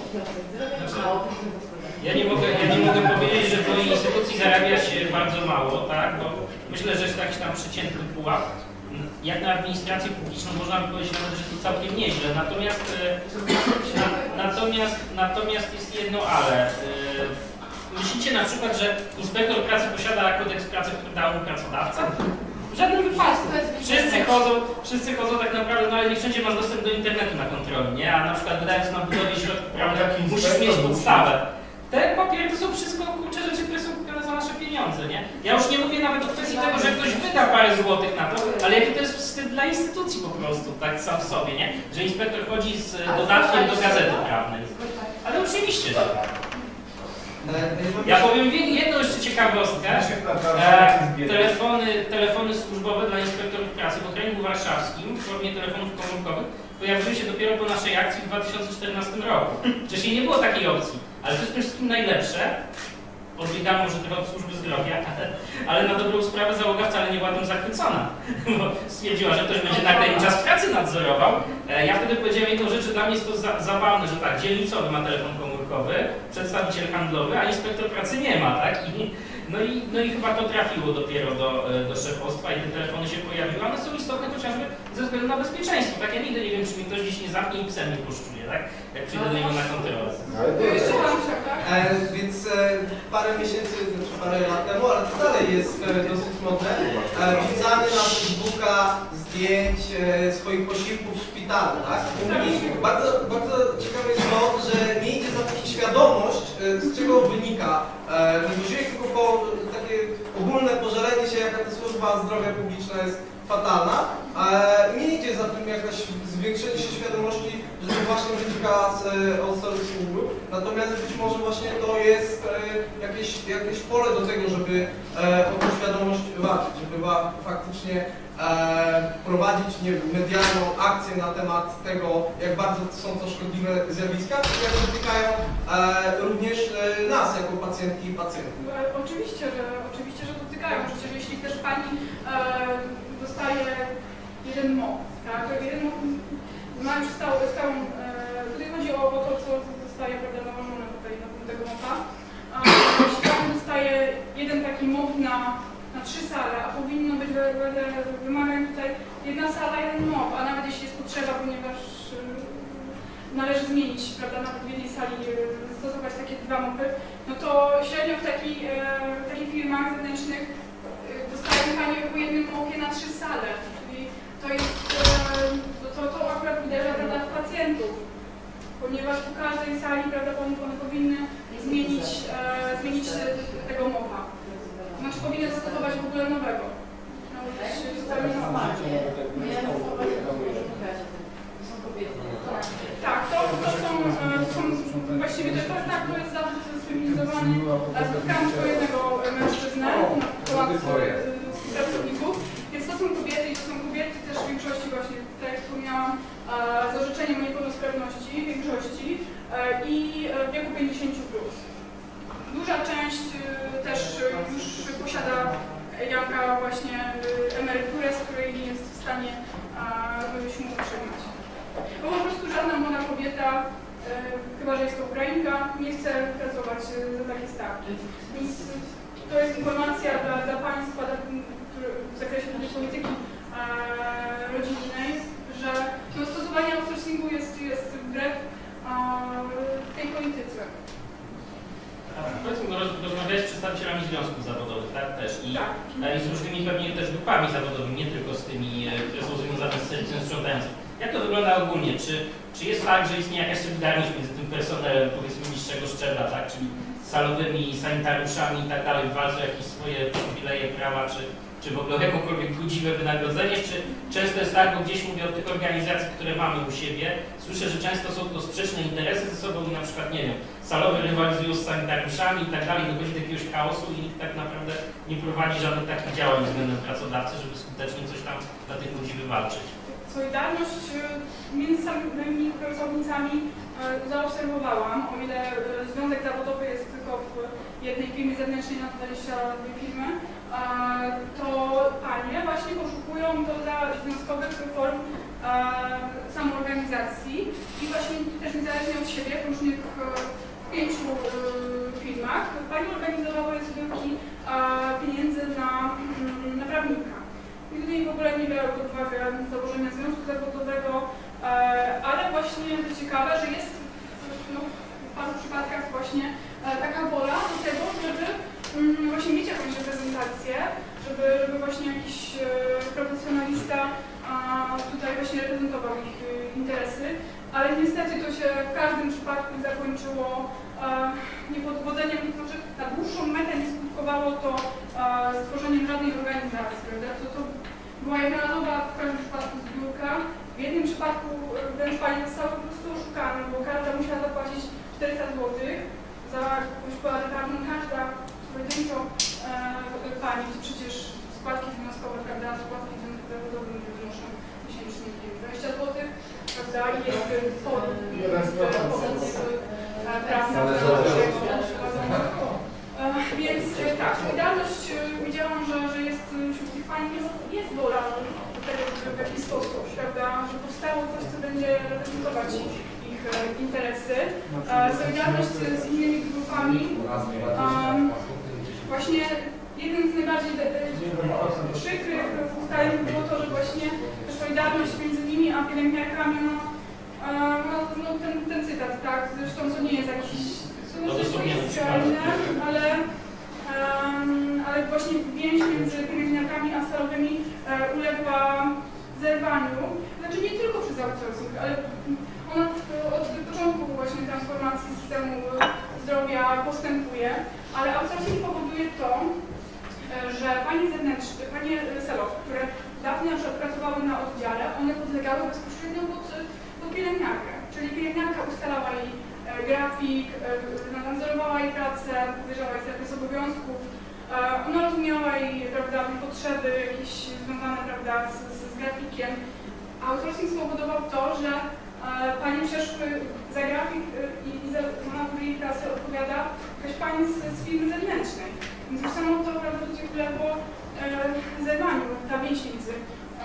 Ja nie mogę powiedzieć, że w mojej instytucji zarabia się bardzo mało, tak? Bo myślę, że jest jakiś tam przeciętny pułap. Jak na administrację publiczną można by powiedzieć nawet, że to całkiem nieźle. Natomiast jest jedno ale. Myślicie na przykład, że inspektor pracy posiada kodeks pracy, który dał mu pracodawca? W żadnym wypadku. Wszyscy chodzą tak naprawdę, no ale nie wszędzie masz dostęp do internetu na kontroli, nie? A na przykład wydając na budowie środków prawnych, musisz mieć podstawę. Te papiery to są wszystko kurcze rzeczy, które są kupione za nasze pieniądze, nie? Ja już nie mówię nawet o kwestii tego, że ktoś wyda parę złotych na to, ale jaki to jest wstyd dla instytucji po prostu, tak sam w sobie, nie? Że inspektor chodzi z dodatkiem do gazety prawnej. Ale oczywiście, że tak. Ja powiem jedną jeszcze ciekawostkę. Telefony służbowe dla inspektorów pracy w okręgu warszawskim w formie telefonów komórkowych pojawiły się dopiero po naszej akcji w 2014 roku. Wcześniej nie było takiej opcji, ale to jest przede wszystkim najlepsze. Odbiegamy może trochę od służby zdrowia, ale na dobrą sprawę załoga wcale nie była tym zachwycona, bo stwierdziła, że ktoś będzie nagle im czas pracy nadzorował. Ja wtedy powiedziałem jedną rzecz, że dla mnie jest to zabawne, że tak, dzielnicowy ma telefon komórkowy, przedstawiciel handlowy, a inspektor pracy nie ma, tak? No i chyba to trafiło dopiero do szefostwa i te telefony się pojawiły. One są istotne chociażby ze względu na bezpieczeństwo. Tak, ja nigdy nie wiem, czy mi ktoś gdzieś nie zamknie i psem nie poszczuje, tak? Jak przyjdę do niego na kontrolę. Więc parę miesięcy, znaczy parę lat temu, ale to dalej jest dosyć modne, wrzucanie na Facebooka zdjęć swoich posiłków w szpitalu, tak? I bardzo ciekawe jest to, że nie idzie za tym świadomość, z czego wynika. Nie chodziło tylko po takie ogólne pożalenie się, jaka ta służba zdrowia publiczna jest fatalna. Nie idzie za tym jakaś zwiększenie się świadomości, że to właśnie będzie wynika z outsourcingu, natomiast być może właśnie to jest jakieś pole do tego, żeby o tą świadomość walczyć, żeby faktycznie prowadzić medialną akcję na temat tego, jak bardzo są to szkodliwe zjawiska, które dotykają również nas jako pacjentki i pacjentów. Oczywiście, że dotykają. Przecież jeśli też Pani dostaje jeden MOP, tak? Jeden MOP ma już stałą, tutaj chodzi o to, co zostaje, prawda, nałożone tutaj na tego MOP-a. Jeśli Pani dostaje jeden taki MOP na 3 sale, a powinno być, wymagają tutaj jedna sala, jeden MOP, a nawet jeśli jest potrzeba, ponieważ należy zmienić, prawda, nawet w jednej sali stosować takie 2 MOP-y, no to średnio w takich firmach zewnętrznych dostają Panie po jednym MOP-ie na 3 sale, czyli to jest, to akurat uderza, prawda, w pacjentów, ponieważ po każdej sali, prawda, one powinny zmienić tego MOP-a. Znaczy powinny zastosować w ogóle nowego. Tak, to są właściwie to jest zawód sfeminizowany. Spotkałam tylko jednego mężczyznę, pracowników, więc to są kobiety i to są kobiety też w większości właśnie, tak jak wspomniałam, z orzeczeniem o niepełnosprawności w większości i w wieku 50+. Duża część też już posiada jaka właśnie emeryturę, z której nie jest w stanie się utrzymać. Bo po prostu żadna młoda kobieta, chyba że jest to Ukrainka, nie chce pracować za takie stawki. Więc to jest informacja dla Państwa w zakresie polityki rodzinnej, że stosowanie outsourcingu jest wbrew tej polityce. Powiedzmy, rozmawiałeś z przedstawicielami związków zawodowych, tak? Też i z różnymi pewnie też grupami zawodowymi, nie tylko z tymi, które są związane z serwisem sprzątającym. Jak to wygląda ogólnie? Czy jest tak, że istnieje jakaś solidarność między tym personelem, powiedzmy, niższego szczebla, tak? Czyli salowymi, sanitariuszami i tak dalej, w walce o jakieś swoje przywileje, prawa, czy w ogóle jakąkolwiek godziwe wynagrodzenie, czy często jest tak, bo gdzieś mówię o tych organizacjach, które mamy u siebie, słyszę, że często są to sprzeczne interesy ze sobą i na przykład, nie wiem, salowy rywalizują z sanitariuszami i tak dalej, dochodzi do jakiegoś chaosu i nikt tak naprawdę nie prowadzi żadnych takich działań względem pracodawcy, żeby skutecznie coś tam dla tych ludzi wywalczyć. Solidarność między samymi pracownicami zaobserwowałam, o ile związek zawodowy jest tylko w jednej firmie zewnętrznej na 22 firmy, to panie właśnie poszukują dla związkowych form samoorganizacji i właśnie też niezależnie od siebie w różnych 5 firmach pani organizowały zbiórki pieniędzy na prawnika. I tutaj w ogóle nie biorę pod uwagę założenia związku zawodowego, ale właśnie to ciekawe, że jest w paru przypadkach właśnie taka wola do tego, żeby właśnie mieć jakąś reprezentację, żeby właśnie jakiś profesjonalista tutaj właśnie reprezentował ich interesy, ale niestety to się w każdym przypadku zakończyło niepowodzeniem, znaczy na dłuższą metę nie skutkowało to stworzeniem żadnej organizacji, prawda? To była jednorazowa w każdym przypadku zbiórka. W jednym przypadku wręcz pani została po prostu oszukana, bo każda musiała zapłacić 400 zł za jakąś poradę prawną, każda pojedynczo pani, przecież składki związkowe, prawda, składki zawodowe wynoszą miesięcznie 20 zł, prawda, i jest powód prawna, więc tak, solidarność widziałam, że jest wśród tych pań jest wola do tego, żeby w jakiś sposób, prawda, że powstało coś, co będzie reprezentować ich interesy. Solidarność z innymi grupami. Właśnie jednym z najbardziej przykrych ustaleń było to, że właśnie solidarność między nimi a pielęgniarkami, ten cytat, tak, zresztą to nie jest jakiś specjalny, ale właśnie więź między pielęgniarkami a salowymi uległa zerwaniu. Znaczy nie tylko przez outsourcing, ale ona od początku właśnie transformacji systemu zdrowia postępuje, ale outsourcing powoduje to, że panie salowe, które dawniej pracowały na oddziale, one podlegały bezpośrednio pod pielęgniarkę. Czyli pielęgniarka grafik, nadzorowała jej pracę, wyrażała jej zakres obowiązków. Ona rozumiała jej, prawda, potrzeby jakieś związane, prawda, z grafikiem. Outsourcing spowodował to, że panie przeszły za grafik i za jej pracę odpowiada jakaś pani z firmy zewnętrznej. Więc już samo to, prawda, tutaj uległo zerwaniu ta więź między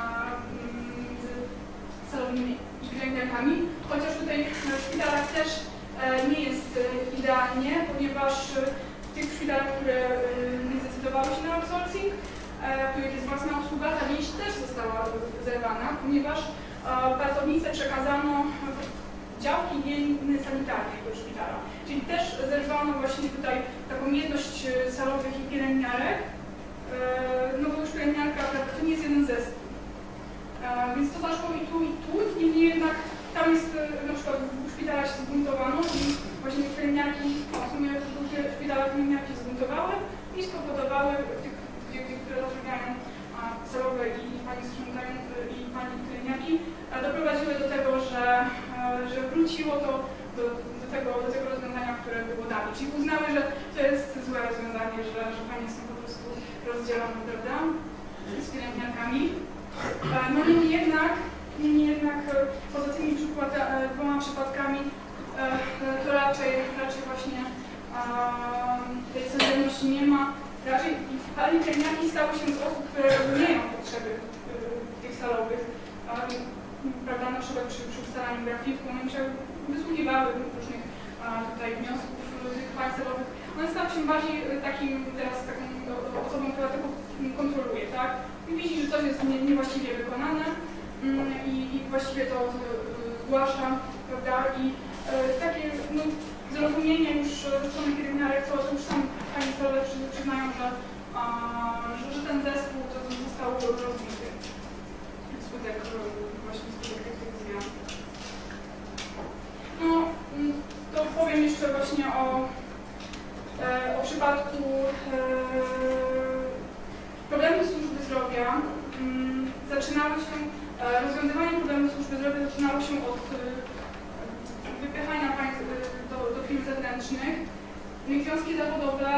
salowymi pielęgniarkami, chociaż tutaj w szpitalach też nie jest idealnie, ponieważ w tych szpitalach, które nie zdecydowały się na outsourcing, w których jest własna obsługa, ta więź też została zerwana, ponieważ pracownice przekazano działki higieny sanitarnej do szpitala. Czyli też zerwano właśnie tutaj taką jedność salowych i pielęgniarek, no bo już pielęgniarka, prawda, to nie jest jeden zespół. Więc to zaszło i tu, niemniej jednak tam jest, na przykład w szpitalach się zbuntowano i właśnie pielęgniarki, w sumie w szpitalach pielęgniarki się zbuntowały i spowodowały, które zatrudniają salowe i pani sprzątają i pani pielęgniarki, doprowadziły do tego, że wróciło to do tego rozwiązania, które było dawniej. Czyli uznały, że to jest złe rozwiązanie, że panie są po prostu rozdzielone, prawda, z pielęgniarkami. No niemniej jednak poza tymi dwoma przypadkami to raczej właśnie tej solidarności nie ma. Raczej pani pielęgniarki stały się z osób, które rozumieją potrzeby tych salowych. Prawda, na przykład przy ustalaniu grafiku, one się wysługiwały różnych tutaj wniosków tych pań salowych. One stały się bardziej taką osobą, która tylko kontroluje, tak? I widzi, że coś jest niewłaściwie wykonane i właściwie to zgłasza, prawda? I takie zrozumienie już ze strony pielęgniarek, to już sam pani salowe przyznają, że ten zespół to został rozbity wskutek tych zmian. No, to powiem jeszcze właśnie o przypadku problemu służby zdrowia. Rozwiązywanie problemu służby zdrowia zaczynało się od wypychania państw do firm zewnętrznych. Związki zawodowe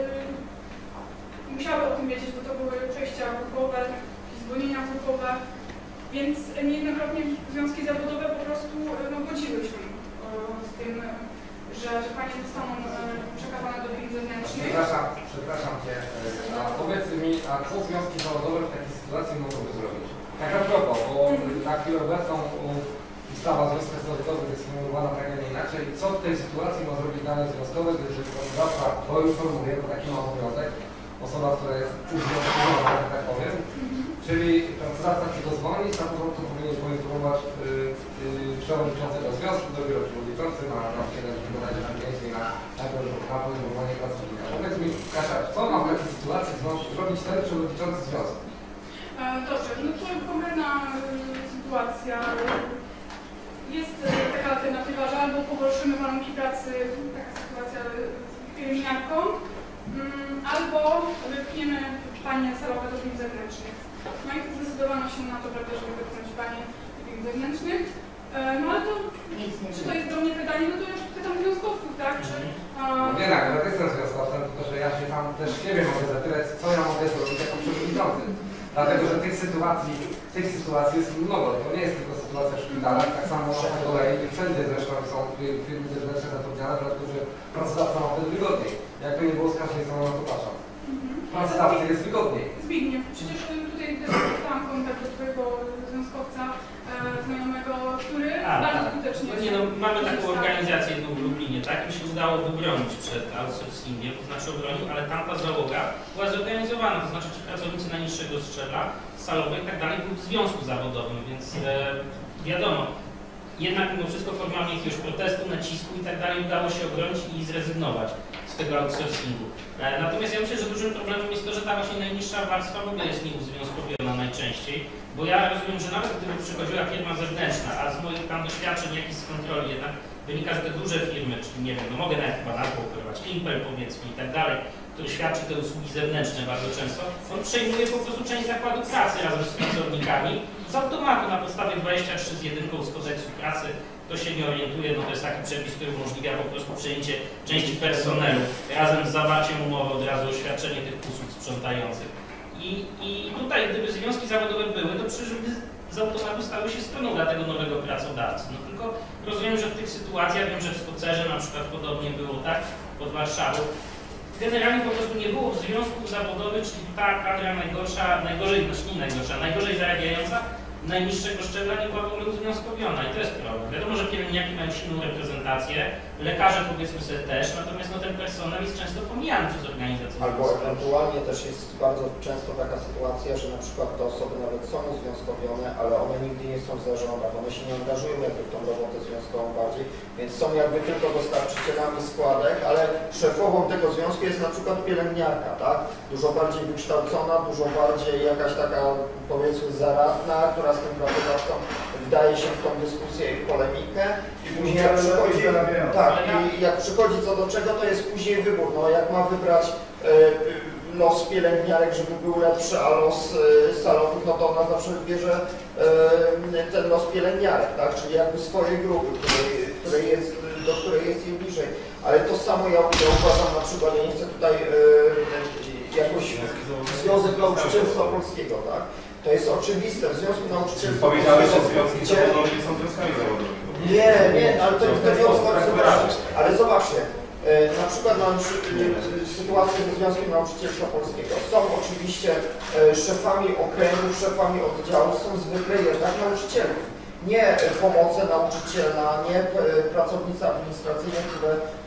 musiały o tym wiedzieć, bo to były przejścia grupowe, zwolnienia grupowe, więc niejednokrotnie związki zawodowe po prostu godziły się z tym, że panie zostaną przekazane do firm zewnętrznych. Przepraszam Cię, a powiedz mi, a co związki zawodowe w takiej sytuacji mogłyby zrobić? Tak a propos, bo na chwilę obecną ustawa o związkach zawodowych jest sformułowana tak, a nie inaczej. Co w tej sytuacji ma zrobić dane związkowe, gdy pracodawca, bo już formułuje, bo taki ma obowiązek, osoba, która jest uzwiązkowana, że tak powiem, czyli pracodawca się dozwoli, na początku powinien poinformować przewodniczącego związku, dopiero przewodniczący ma wykonać więcej na poinformowanie pracownika. Powiedz mi, Kasia, co ma w takiej sytuacji zrobić ten przewodniczący związku? Dobrze, no to konkretna sytuacja. Jest taka alternatywa, że albo pogorszymy warunki pracy, taka sytuacja z pielęgniarką, albo wypchniemy panie salowe do firm zewnętrznych. No i zdecydowano się na to, żeby wypchnąć panie do firm zewnętrznych. No ale to, czy to jest do mnie pytanie, no to już pytam związkowców, tak? Czy, nie tak, ale jestem związkowcem, tylko że ja się tam też nie wiem, mogę zapytać, co ja mogę zrobić jako przewodniczący. Dlatego, że tych sytuacji jest mnogo. To nie jest tylko sytuacja w szpitalach, tak samo na kolei wszędzie zresztą są firmy zewnętrzne zatrudniane, dlatego że pracodawca ma wtedy wygodniej. Jakby nie było z każdej strony na to patrzą. Pracodawcy jest wygodniej. Zbigniew, przecież tutaj też dostałam kontakt do twojego związkowca znajomego, który bardzo skutecznie... Nie, no, mamy taką organizację jedną w Lublinie, tak? Mi się udało wybronić przed outsourcingiem, to znaczy obronił, ale tamta załoga była zorganizowana, to znaczy ci pracownicy najniższego szczebla, salowe i tak dalej, był w związku zawodowym, więc wiadomo, jednak mimo wszystko formalnie jakiegoś protestu, nacisku i tak dalej udało się obronić i zrezygnować z tego outsourcingu. Natomiast ja myślę, że dużym problemem jest to, że ta właśnie najniższa warstwa w ogóle jest nieuzwiązkowiona najczęściej, bo ja rozumiem, że nawet gdyby przychodziła firma zewnętrzna, a z moich tam doświadczeń jakichś z kontroli jednak wynika, że te duże firmy, czyli nie wiem, no mogę nawet chyba nazwą operować, Klimpel powiedzmy i tak dalej, który świadczy te usługi zewnętrzne bardzo często, on przejmuje po prostu część zakładu pracy razem z pracownikami z automatu na podstawie 23 z 1 z kodeksu pracy. Kto się nie orientuje, no to jest taki przepis, który umożliwia po prostu przejęcie części personelu razem z zawarciem umowy, od razu oświadczenie tych usług sprzątających. I tutaj, gdyby związki zawodowe były, to przecież z automatu stały się stroną dla tego nowego pracodawcy. No tylko rozumiem, że w tych sytuacjach, wiem, że w Stocerze na przykład podobnie było, tak, pod Warszawą, generalnie po prostu nie było związków zawodowych, czyli ta kadra najgorzej zarabiająca, najniższego szczebla nie była w ogóle uzwiązkowiona i to jest problem. Wiadomo, że pielęgniarki mają silną reprezentację, lekarze powiedzmy sobie też, natomiast no, ten personel jest często pomijany przez organizacje. Albo ewentualnie też jest bardzo często taka sytuacja, że na przykład te osoby nawet są uzwiązkowione, ale one nigdy nie są w zarządach, one się nie angażują jakby w tą robotę związkową bardziej, więc są jakby tylko dostarczycielami składek, ale szefową tego związku jest na przykład pielęgniarka, tak? Dużo bardziej wykształcona, dużo bardziej jakaś taka powiedzmy zaradna, która z tym pracodawcą wdaje się w tą dyskusję i w polemikę i później jak przychodzi, tak, i jak przychodzi co do czego, to jest później wybór. No, jak ma wybrać los pielęgniarek, żeby był lepszy, a los salowych, no to ona zawsze wybierze ten los pielęgniarek, tak? Czyli jakby swojej grupy, do której jest jej bliżej. Ale to samo ja uważam na przykład, ja nie chcę tutaj jakoś Związek Nauczycielstwa Polskiego, tak? To jest oczywiste, w Związku Nauczycielstwa powiedziałeś, że związki zawodowe nie są związkami zawodowymi. Nie, ale to ale zobaczcie, na przykład mam sytuację ze Związkiem Nauczycielstwa Polskiego. Są oczywiście szefami okręgów, szefami oddziałów, są zwykle jednak nauczyciele. Nie pomoce nauczyciela, nie pracownicy administracyjne, które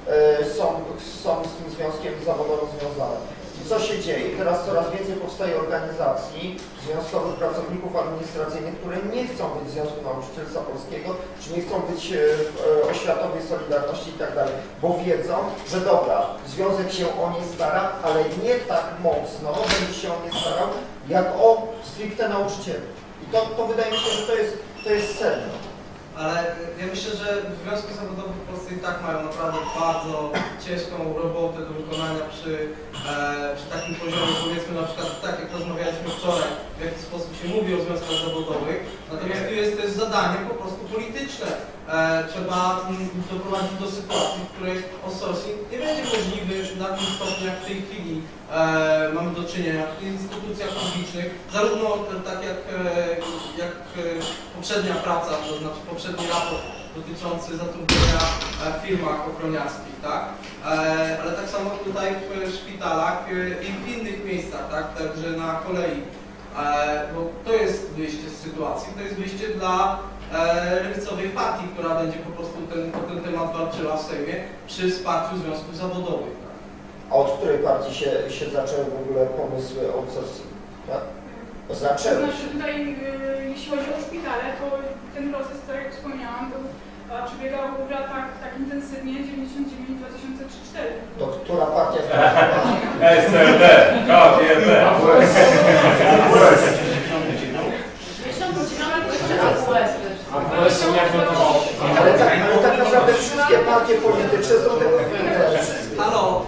są z tym związkiem zawodowym związane. Co się dzieje? Teraz coraz więcej powstaje organizacji związkowych pracowników administracyjnych, które nie chcą być w Związku Nauczycielstwa Polskiego, czy nie chcą być w oświatowej Solidarności i tak dalej, bo wiedzą, że dobra, związek się o nie stara, ale nie tak mocno będzie się o nie starał, jak o stricte nauczycieli. I to wydaje mi się, że to jest sedno. Ale ja myślę, że związki zawodowe w Polsce i tak mają naprawdę bardzo ciężką robotę do wykonania przy takim poziomie, powiedzmy na przykład tak jak rozmawialiśmy wczoraj, w jaki sposób się mówi o związkach zawodowych, natomiast tu jest też zadanie po prostu polityczne. Trzeba doprowadzić do sytuacji, w której outsourcing nie będzie możliwy na tym stopniu, jak w tej chwili mamy do czynienia w instytucjach publicznych, zarówno tak jak poprzednia praca, to znaczy poprzedni raport dotyczący zatrudnienia w firmach ochroniarskich, tak? Ale tak samo tutaj w szpitalach i w innych miejscach, tak? Także na kolei. Bo to jest wyjście z sytuacji, to jest wyjście dla lewicowej partii, która będzie po prostu ten temat walczyła w Sejmie przy wsparciu związków zawodowych. Tak? A od której partii się zaczęły w ogóle pomysły outsourcing? Tak? Zaczęły. Znaczy tutaj, jeśli chodzi o szpitale, to ten proces, tak jak wspomniałam, przebiegał w latach tak intensywnie 99-2003-2004. To która partia? SLD, KGB. Ale tak naprawdę wszystkie partie polityczne są tego Halo.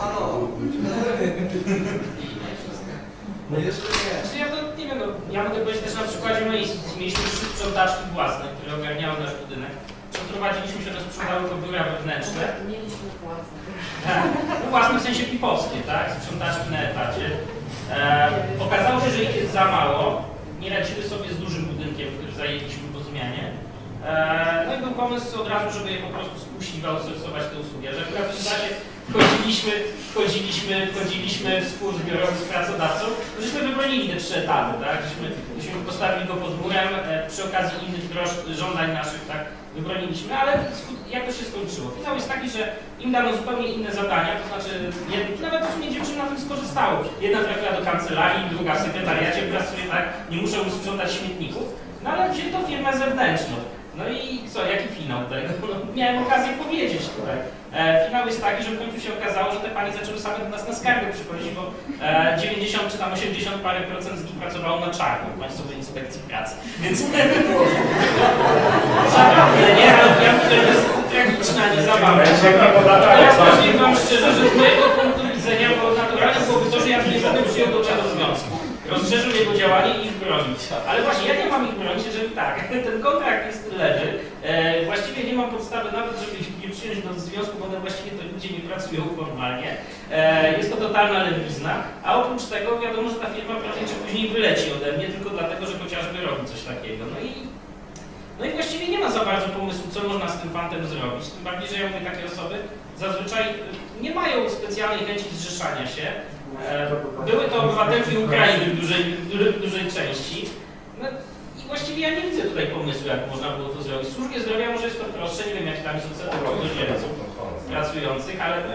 No jeszcze nie wiem, ja mogę powiedzieć też na przykładzie mojej instytucji. Mieliśmy 3 sprzątaczki własne, które ogarniały nasz budynek. Przeprowadziliśmy się, rozprzątały to biura wewnętrzne. Mieliśmy własne. Tak, własne w sensie pipowskie, tak? Sprzątaczki na etacie. Okazało się, że ich jest za mało. Nie radziły sobie z dużym budynkiem, który zajęliśmy po zmianie. No i był pomysł od razu, żeby je po prostu spuścić, outsourcować te usługi. Że akurat w tym czasie wchodziliśmy w spór zbiorowy z pracodawcą, żeśmy wybronili te 3 etaty, tak? Żeśmy postawili go pod murem, przy okazji innych żądań naszych, tak? Wybroniliśmy, ale jak to się skończyło? Finał jest taki, że im dano zupełnie inne zadania, to znaczy nawet w sumie dziewczyny na tym skorzystały. Jedna trafiła do kancelarii, druga w sekretariacie pracuje, tak? Nie muszę już sprzątać śmietników, no ale wzięto firmę zewnętrzną. No i co, jaki finał tego? No, miałem okazję powiedzieć tutaj. Finał jest taki, że w końcu się okazało, że te panie zaczęły same do nas na skargę przychodzić, bo 90 czy tam 80 parę procent z nich pracowało na czarno w Państwowej Inspekcji Pracy. Więc... nie, ale ja mówię, tragiczna, nie zabawna. Ja powiem wam szczerze, że z mojego punktu widzenia bo naturalnie byłoby to, że ja nie będę przyjął do tego związku. Rozszerzył jego działanie i ich bronić. Ale właśnie ja nie mam ich bronić, jeżeli tak, ten kontrakt jest lewy. Właściwie nie mam podstawy nawet, żeby ich nie przyjąć do związku, bo one właściwie to ludzie nie pracują formalnie. Jest to totalna lewizna, a oprócz tego wiadomo, że ta firma prędzej czy później wyleci ode mnie tylko dlatego, że chociażby robi coś takiego. No i właściwie nie ma za bardzo pomysłu, co można z tym fantem zrobić. Tym bardziej, że ja mówię, takie osoby zazwyczaj nie mają specjalnej chęci zrzeszania się. Były to obywatelki Ukrainy w dużej części. No i właściwie ja nie widzę tutaj pomysłu, jak można było to zrobić. W służbie zdrowia może jest to prostsze, nie wiem jak tam jest odsetek cudzoziemców pracujących,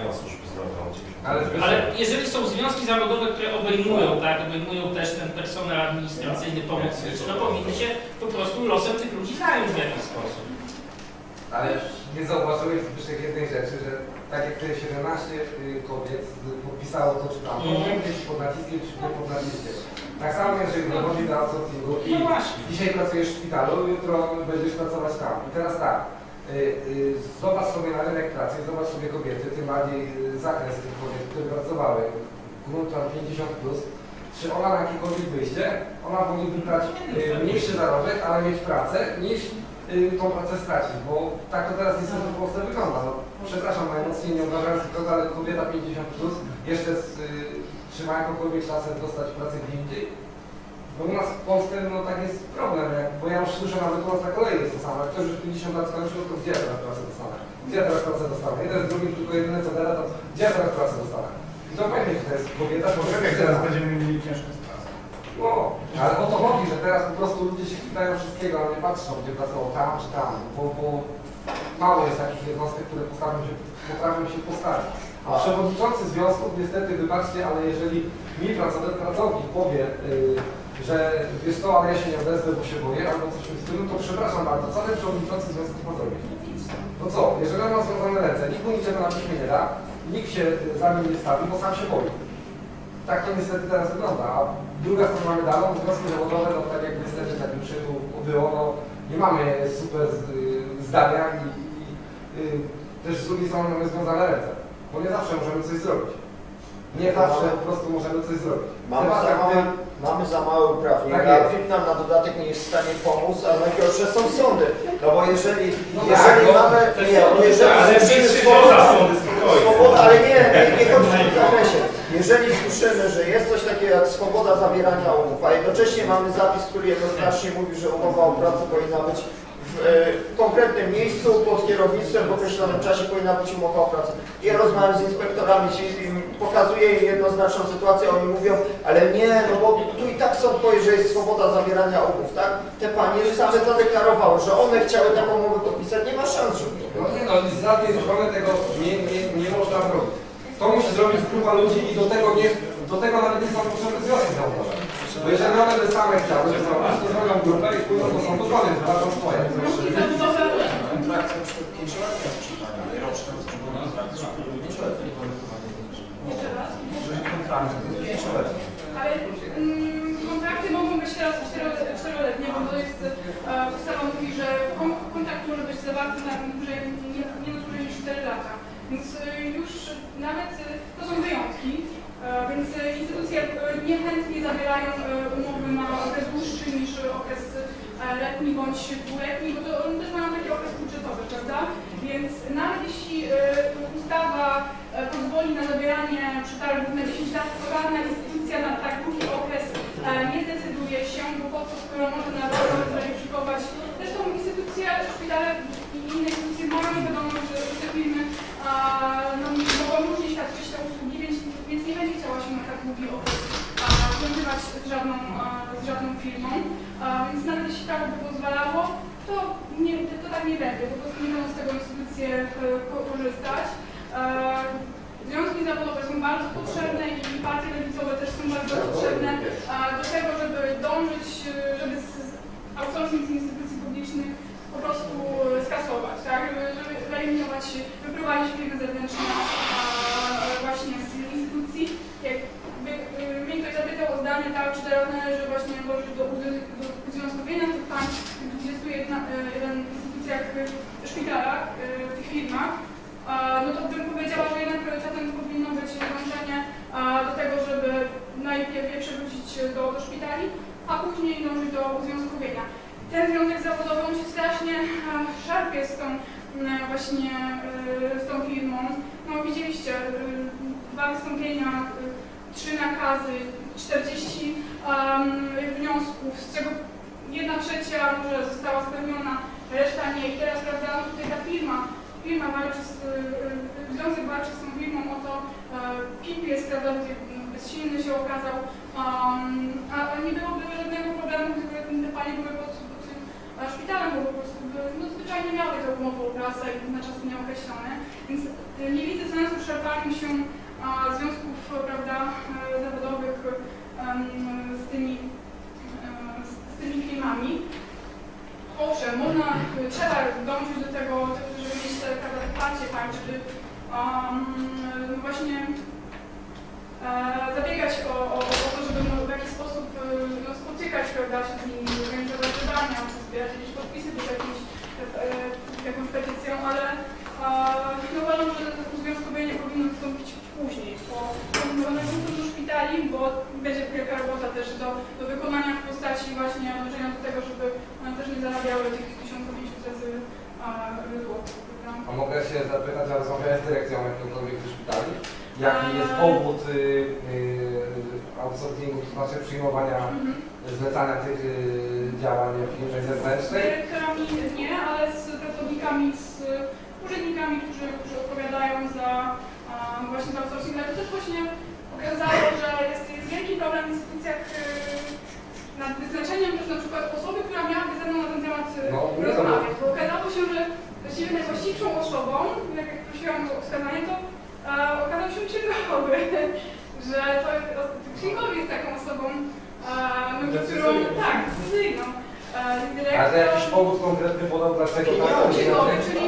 ale jeżeli są związki zawodowe, które obejmują też ten personel administracyjny, pomocniczy, no powinny się po prostu losem tych ludzi zająć w jakiś sposób. Ale nie zauważyłeś Zbyszek jednej rzeczy, że tak jak te 17 kobiet podpisało to czy tam, gdzieś pod naciskiem czy nie pod naciskiem. Tak samo jeżeli dochodzi do outsourcingu i dzisiaj pracujesz w szpitalu, jutro będziesz pracować tam. I teraz tak, zobacz sobie na rynek pracy, zobacz sobie kobiety, tym bardziej zakres tych kobiet, które pracowały, gruntem 50+, czy ona na jakiekolwiek wyjście, ona woli wybrać mniejszy zarobek, ale mieć pracę, niż tą pracę stracić, bo tak to teraz niestety w Polsce wygląda. No, przepraszam najmocniej, nie obrażając nikogo, ale kobieta 50+, jeszcze czy ma jakąkolwiek szansę dostać pracę gdzie indziej? Bo u nas w Polsce no tak jest problem, bo ja już słyszę nawet u nas na kolei jest to samo, jak ktoś już 50 lat skończył, to gdzie ja teraz pracę dostanę? Gdzie ja teraz pracę dostanę? Jeden z drugim tylko jedyne co gada, to gdzie ja teraz pracę dostanę? I to pewnie, że to jest kobieta, bo teraz będziemy mieli ciężko z pracą. No, ale o to chodzi, że teraz po prostu ludzie się chwytają wszystkiego, ale nie patrzą, gdzie pracował tam czy tam, bo mało jest takich jednostek, które potrafią się postawić. A przewodniczący związków, niestety, wybaczcie, ale jeżeli mi pracownik powie, że wiesz co, ale ja się nie odezwę, bo się boję, albo coś w tym stylu, to przepraszam bardzo, co ten przewodniczący związku ma zrobić? No co, jeżeli on ma związane ręce, nikt mu niczego na piśmie nie da, nikt się za nim nie stawi, bo sam się boi. Tak to niestety teraz wygląda, a druga strona medalu, związki zawodowe, no tak jak niestety tak już było, no nie mamy super zdania i też z drugiej strony mamy związane ręce, bo nie zawsze możemy coś zrobić. Nie zawsze po prostu możemy coś zrobić. Mamy za małe uprawnienia, a PIP nam na dodatek nie jest w stanie pomóc, a najgorsze są sądy. No bo jeżeli mamy... Ale nie chodzi w tym zakresie. Jeżeli słyszymy, że jest coś takiego jak swoboda zawierania umów, a jednocześnie mamy zapis, który jednoznacznie mówi, że umowa o pracę powinna być w konkretnym miejscu, pod kierownictwem, w określonym czasie powinna być umowa o pracę. Ja rozmawiam z inspektorami, pokazuję im jednoznaczną sytuację, oni mówią, ale nie, no bo tu i tak sąd powie, że jest swoboda zawierania umów, tak? Te panie same zadeklarowały, że one chciały taką umowę podpisać, nie ma szans, żeby... No nie no, z żadnej strony tego nie można zrobić. To musi zrobić grupa ludzi i do tego nawet nie są potrzebne związki zawodowe. Bo jeżeli one by same chciały zrobić, to zrobią grupę i pójdą do sądu koniec, zobaczą swoje. Kontrakty na przykład 5-letnie sprzedania, roczne sprzedania, kontrakty 5-letnie. Jeszcze raz? Jeżeli kontrakty to 5-letnie. Ale kontrakty mogą być teraz 4-letnie, bo to jest, ustawa mówi, że kontrakt może być zawarty na nie dłużej niż 4 lata. Więc już nawet to są wyjątki, więc instytucje niechętnie zawierają umowy na okres dłuższy niż okres letni bądź dwuletni, bo to one też mają taki okres budżetowy, prawda? Więc nawet jeśli ustawa pozwoli na zawieranie przetargów na 10 lat, to żadna instytucja na tak długi okres nie zdecyduje się, bo po co, skoro może na rok zweryfikować. Zresztą instytucje, szpitale i inne instytucje mają świadomość, że te firmy mogą różnie świadczyć te usługi, więc nie będzie chciała się na tak długi okres związywać z żadną firmą. Więc nawet jeśli prawo by pozwalało, to tak nie będzie, po prostu nie będą z tego instytucje korzystać. Związki zawodowe są bardzo potrzebne i partie lewicowe też są bardzo potrzebne do tego, żeby dążyć, żeby outsourcing z instytucji publicznych po prostu skasować, tak? Żeby wyeliminować, wyprowadzić firmy zewnętrzne właśnie z instytucji. Jakby mnie ktoś zapytał o zdanie, tak, czy teraz należy właśnie dążyć do uzwiązkowienia, to tam w 21 instytucjach, szpitalach, w tych do szpitali, a później dążyć do uzwiązkowienia. Ten związek zawodowy on się strasznie szarpie z tą właśnie z tą firmą. No widzieliście, 2 wystąpienia, 3 nakazy, 40 wniosków, z czego 1/3 może została spełniona, reszta nie. I teraz, prawda, no tutaj ta firma walczy związek walczy z tą firmą o to, PIP jest, prawda, bezsilny się okazał, a nie byłoby żadnego problemu, gdyby te panie były pod szpitalem, bo po prostu no, zwyczajnie miały tę umowę o pracę i na czas nieokreślony, więc nie widzę sensu w szarpaniu się związków, prawda, zawodowych z tymi firmami. Owszem, trzeba dążyć do tego, żeby mieć te parcie pań, żeby właśnie zabiegać o to, żeby w jakiś sposób spotykać, prawda, się z nimi, organizować zadania, zbierać jakieś podpisy pod jakąś petycją, ale uważam, że to uzwiązkowienie powinno nastąpić później, po nawróceniu do szpitali, bo będzie wielka robota też do wykonania w postaci właśnie dążenia do tego, żeby one też nie zarabiały tych 1500 złotych. A mogę się zapytać, a rozmawiałem z dyrekcją jakiegokolwiek ze szpitali, jaki jest powód outsourcingu, to znaczy przyjmowania, zlecania tych działań w firmie zewnętrznej? Z dyrektorami nie, ale z pracownikami, z urzędnikami, którzy odpowiadają za właśnie za outsourcing, ale to też właśnie okazało, że jest wielki problem w instytucjach nad wyznaczeniem też na przykład osoby, która miałaby ze mną na ten temat rozmawiać, bo okazało się, że właściwie najwłaściwszą osobą, jak prosiłam o wskazanie, to okazał się księgowy, że to księgowy jest taką osobą, którą, tak, decyzyjną. A to jakiś powód konkretny podał, dlaczego tak? Księgowy, czyli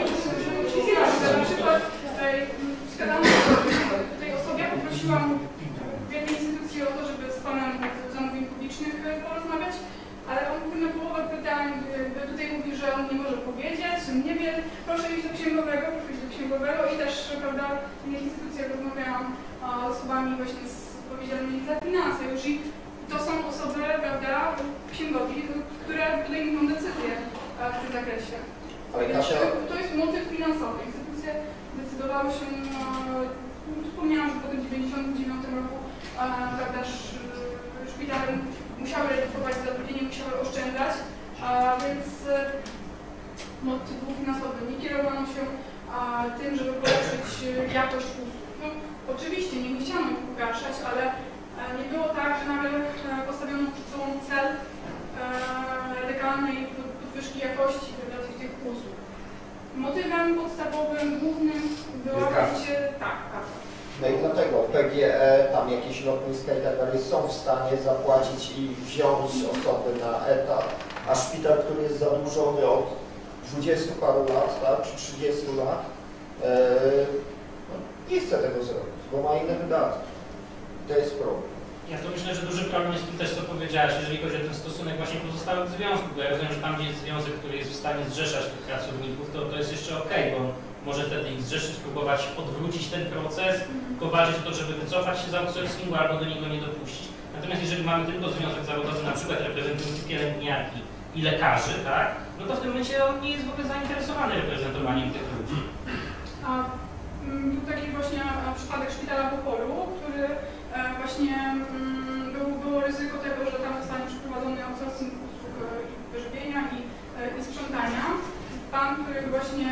na przykład wskazano tej osobie, poprosiłam w jednej instytucji o to, żeby z panem od zamówień publicznych porozmawiać, ale on na połowę pytań tutaj mówi, że on nie może powiedzieć, że nie wie, proszę iść do księgowego, i też, prawda, w innych instytucjach rozmawiałam z osobami właśnie odpowiedzialnymi za finanse już i to są osoby, prawda, księgowi, które podejmują decyzje w tym zakresie. To jest motyw finansowy. Instytucje decydowały się, wspomniałam, że po tym 1999 roku, prawda, szpitale musiały redukować zatrudnienie, musiały oszczędzać, więc motywu finansowy nie kierowano się tym, żeby polepszyć jakość usług. No, oczywiście nie chciano ich pogarszać, ale nie było tak, że nagle postawiono przed sobą cel radykalnej podwyżki jakości tych usług. Motywem podstawowym, głównym była oczywiście kasa. No i dlatego PGE, tam jakieś lotniska i tak dalej są w stanie zapłacić i wziąć osoby na etat, a szpital, który jest zadłużony od 20 paru lat, tak, czy 30 lat, nie chce tego zrobić, bo ma inne wydatki. To jest problem. Ja to myślę, że duży problem jest też, co powiedziałeś, jeżeli chodzi o ten stosunek właśnie pozostałych związków, bo ja rozumiem, że tam, gdzie jest związek, który jest w stanie zrzeszać tych pracowników, to jest jeszcze ok, bo może wtedy ich zrzeszyć, spróbować odwrócić ten proces, tylko walczyć o to, żeby wycofać się z outsourcingu albo do niego nie dopuścić. Natomiast jeżeli mamy tylko związek zawodowy, na przykład reprezentujący pielęgniarki i lekarzy, tak, no to w tym momencie on nie jest w ogóle zainteresowany reprezentowaniem tych ludzi. Był taki właśnie przypadek szpitala w Opolu, który właśnie było ryzyko tego, że tam zostanie przeprowadzony outsourcing usług wyżywienia i sprzątania. Pan, który właśnie,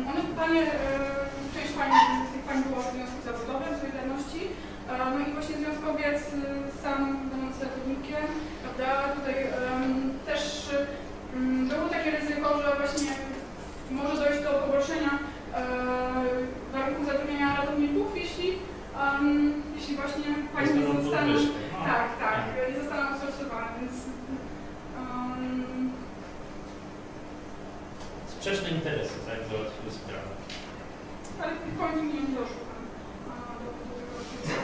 część z tych pań była w związku zawodowym, w Solidarności, no i właśnie związkowiec sam będąc ratownikiem, prawda, tutaj też było takie ryzyko, że właśnie może dojść do pogorszenia warunków zatrudnienia ratowników, jeśli właśnie państwo nie zostaną, nie zostaną outsourcowane, więc sprzeczne interesy, tak, załatwiły sprawę. Ale w końcu nie doszło do tego procesu.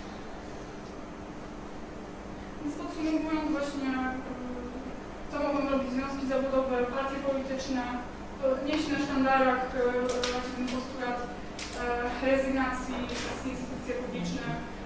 Więc podsumowując właśnie, co mogą robić związki zawodowe, partie polityczne, to nieść na sztandarach właśnie ten postulat rezygnacji z instytucji publicznych,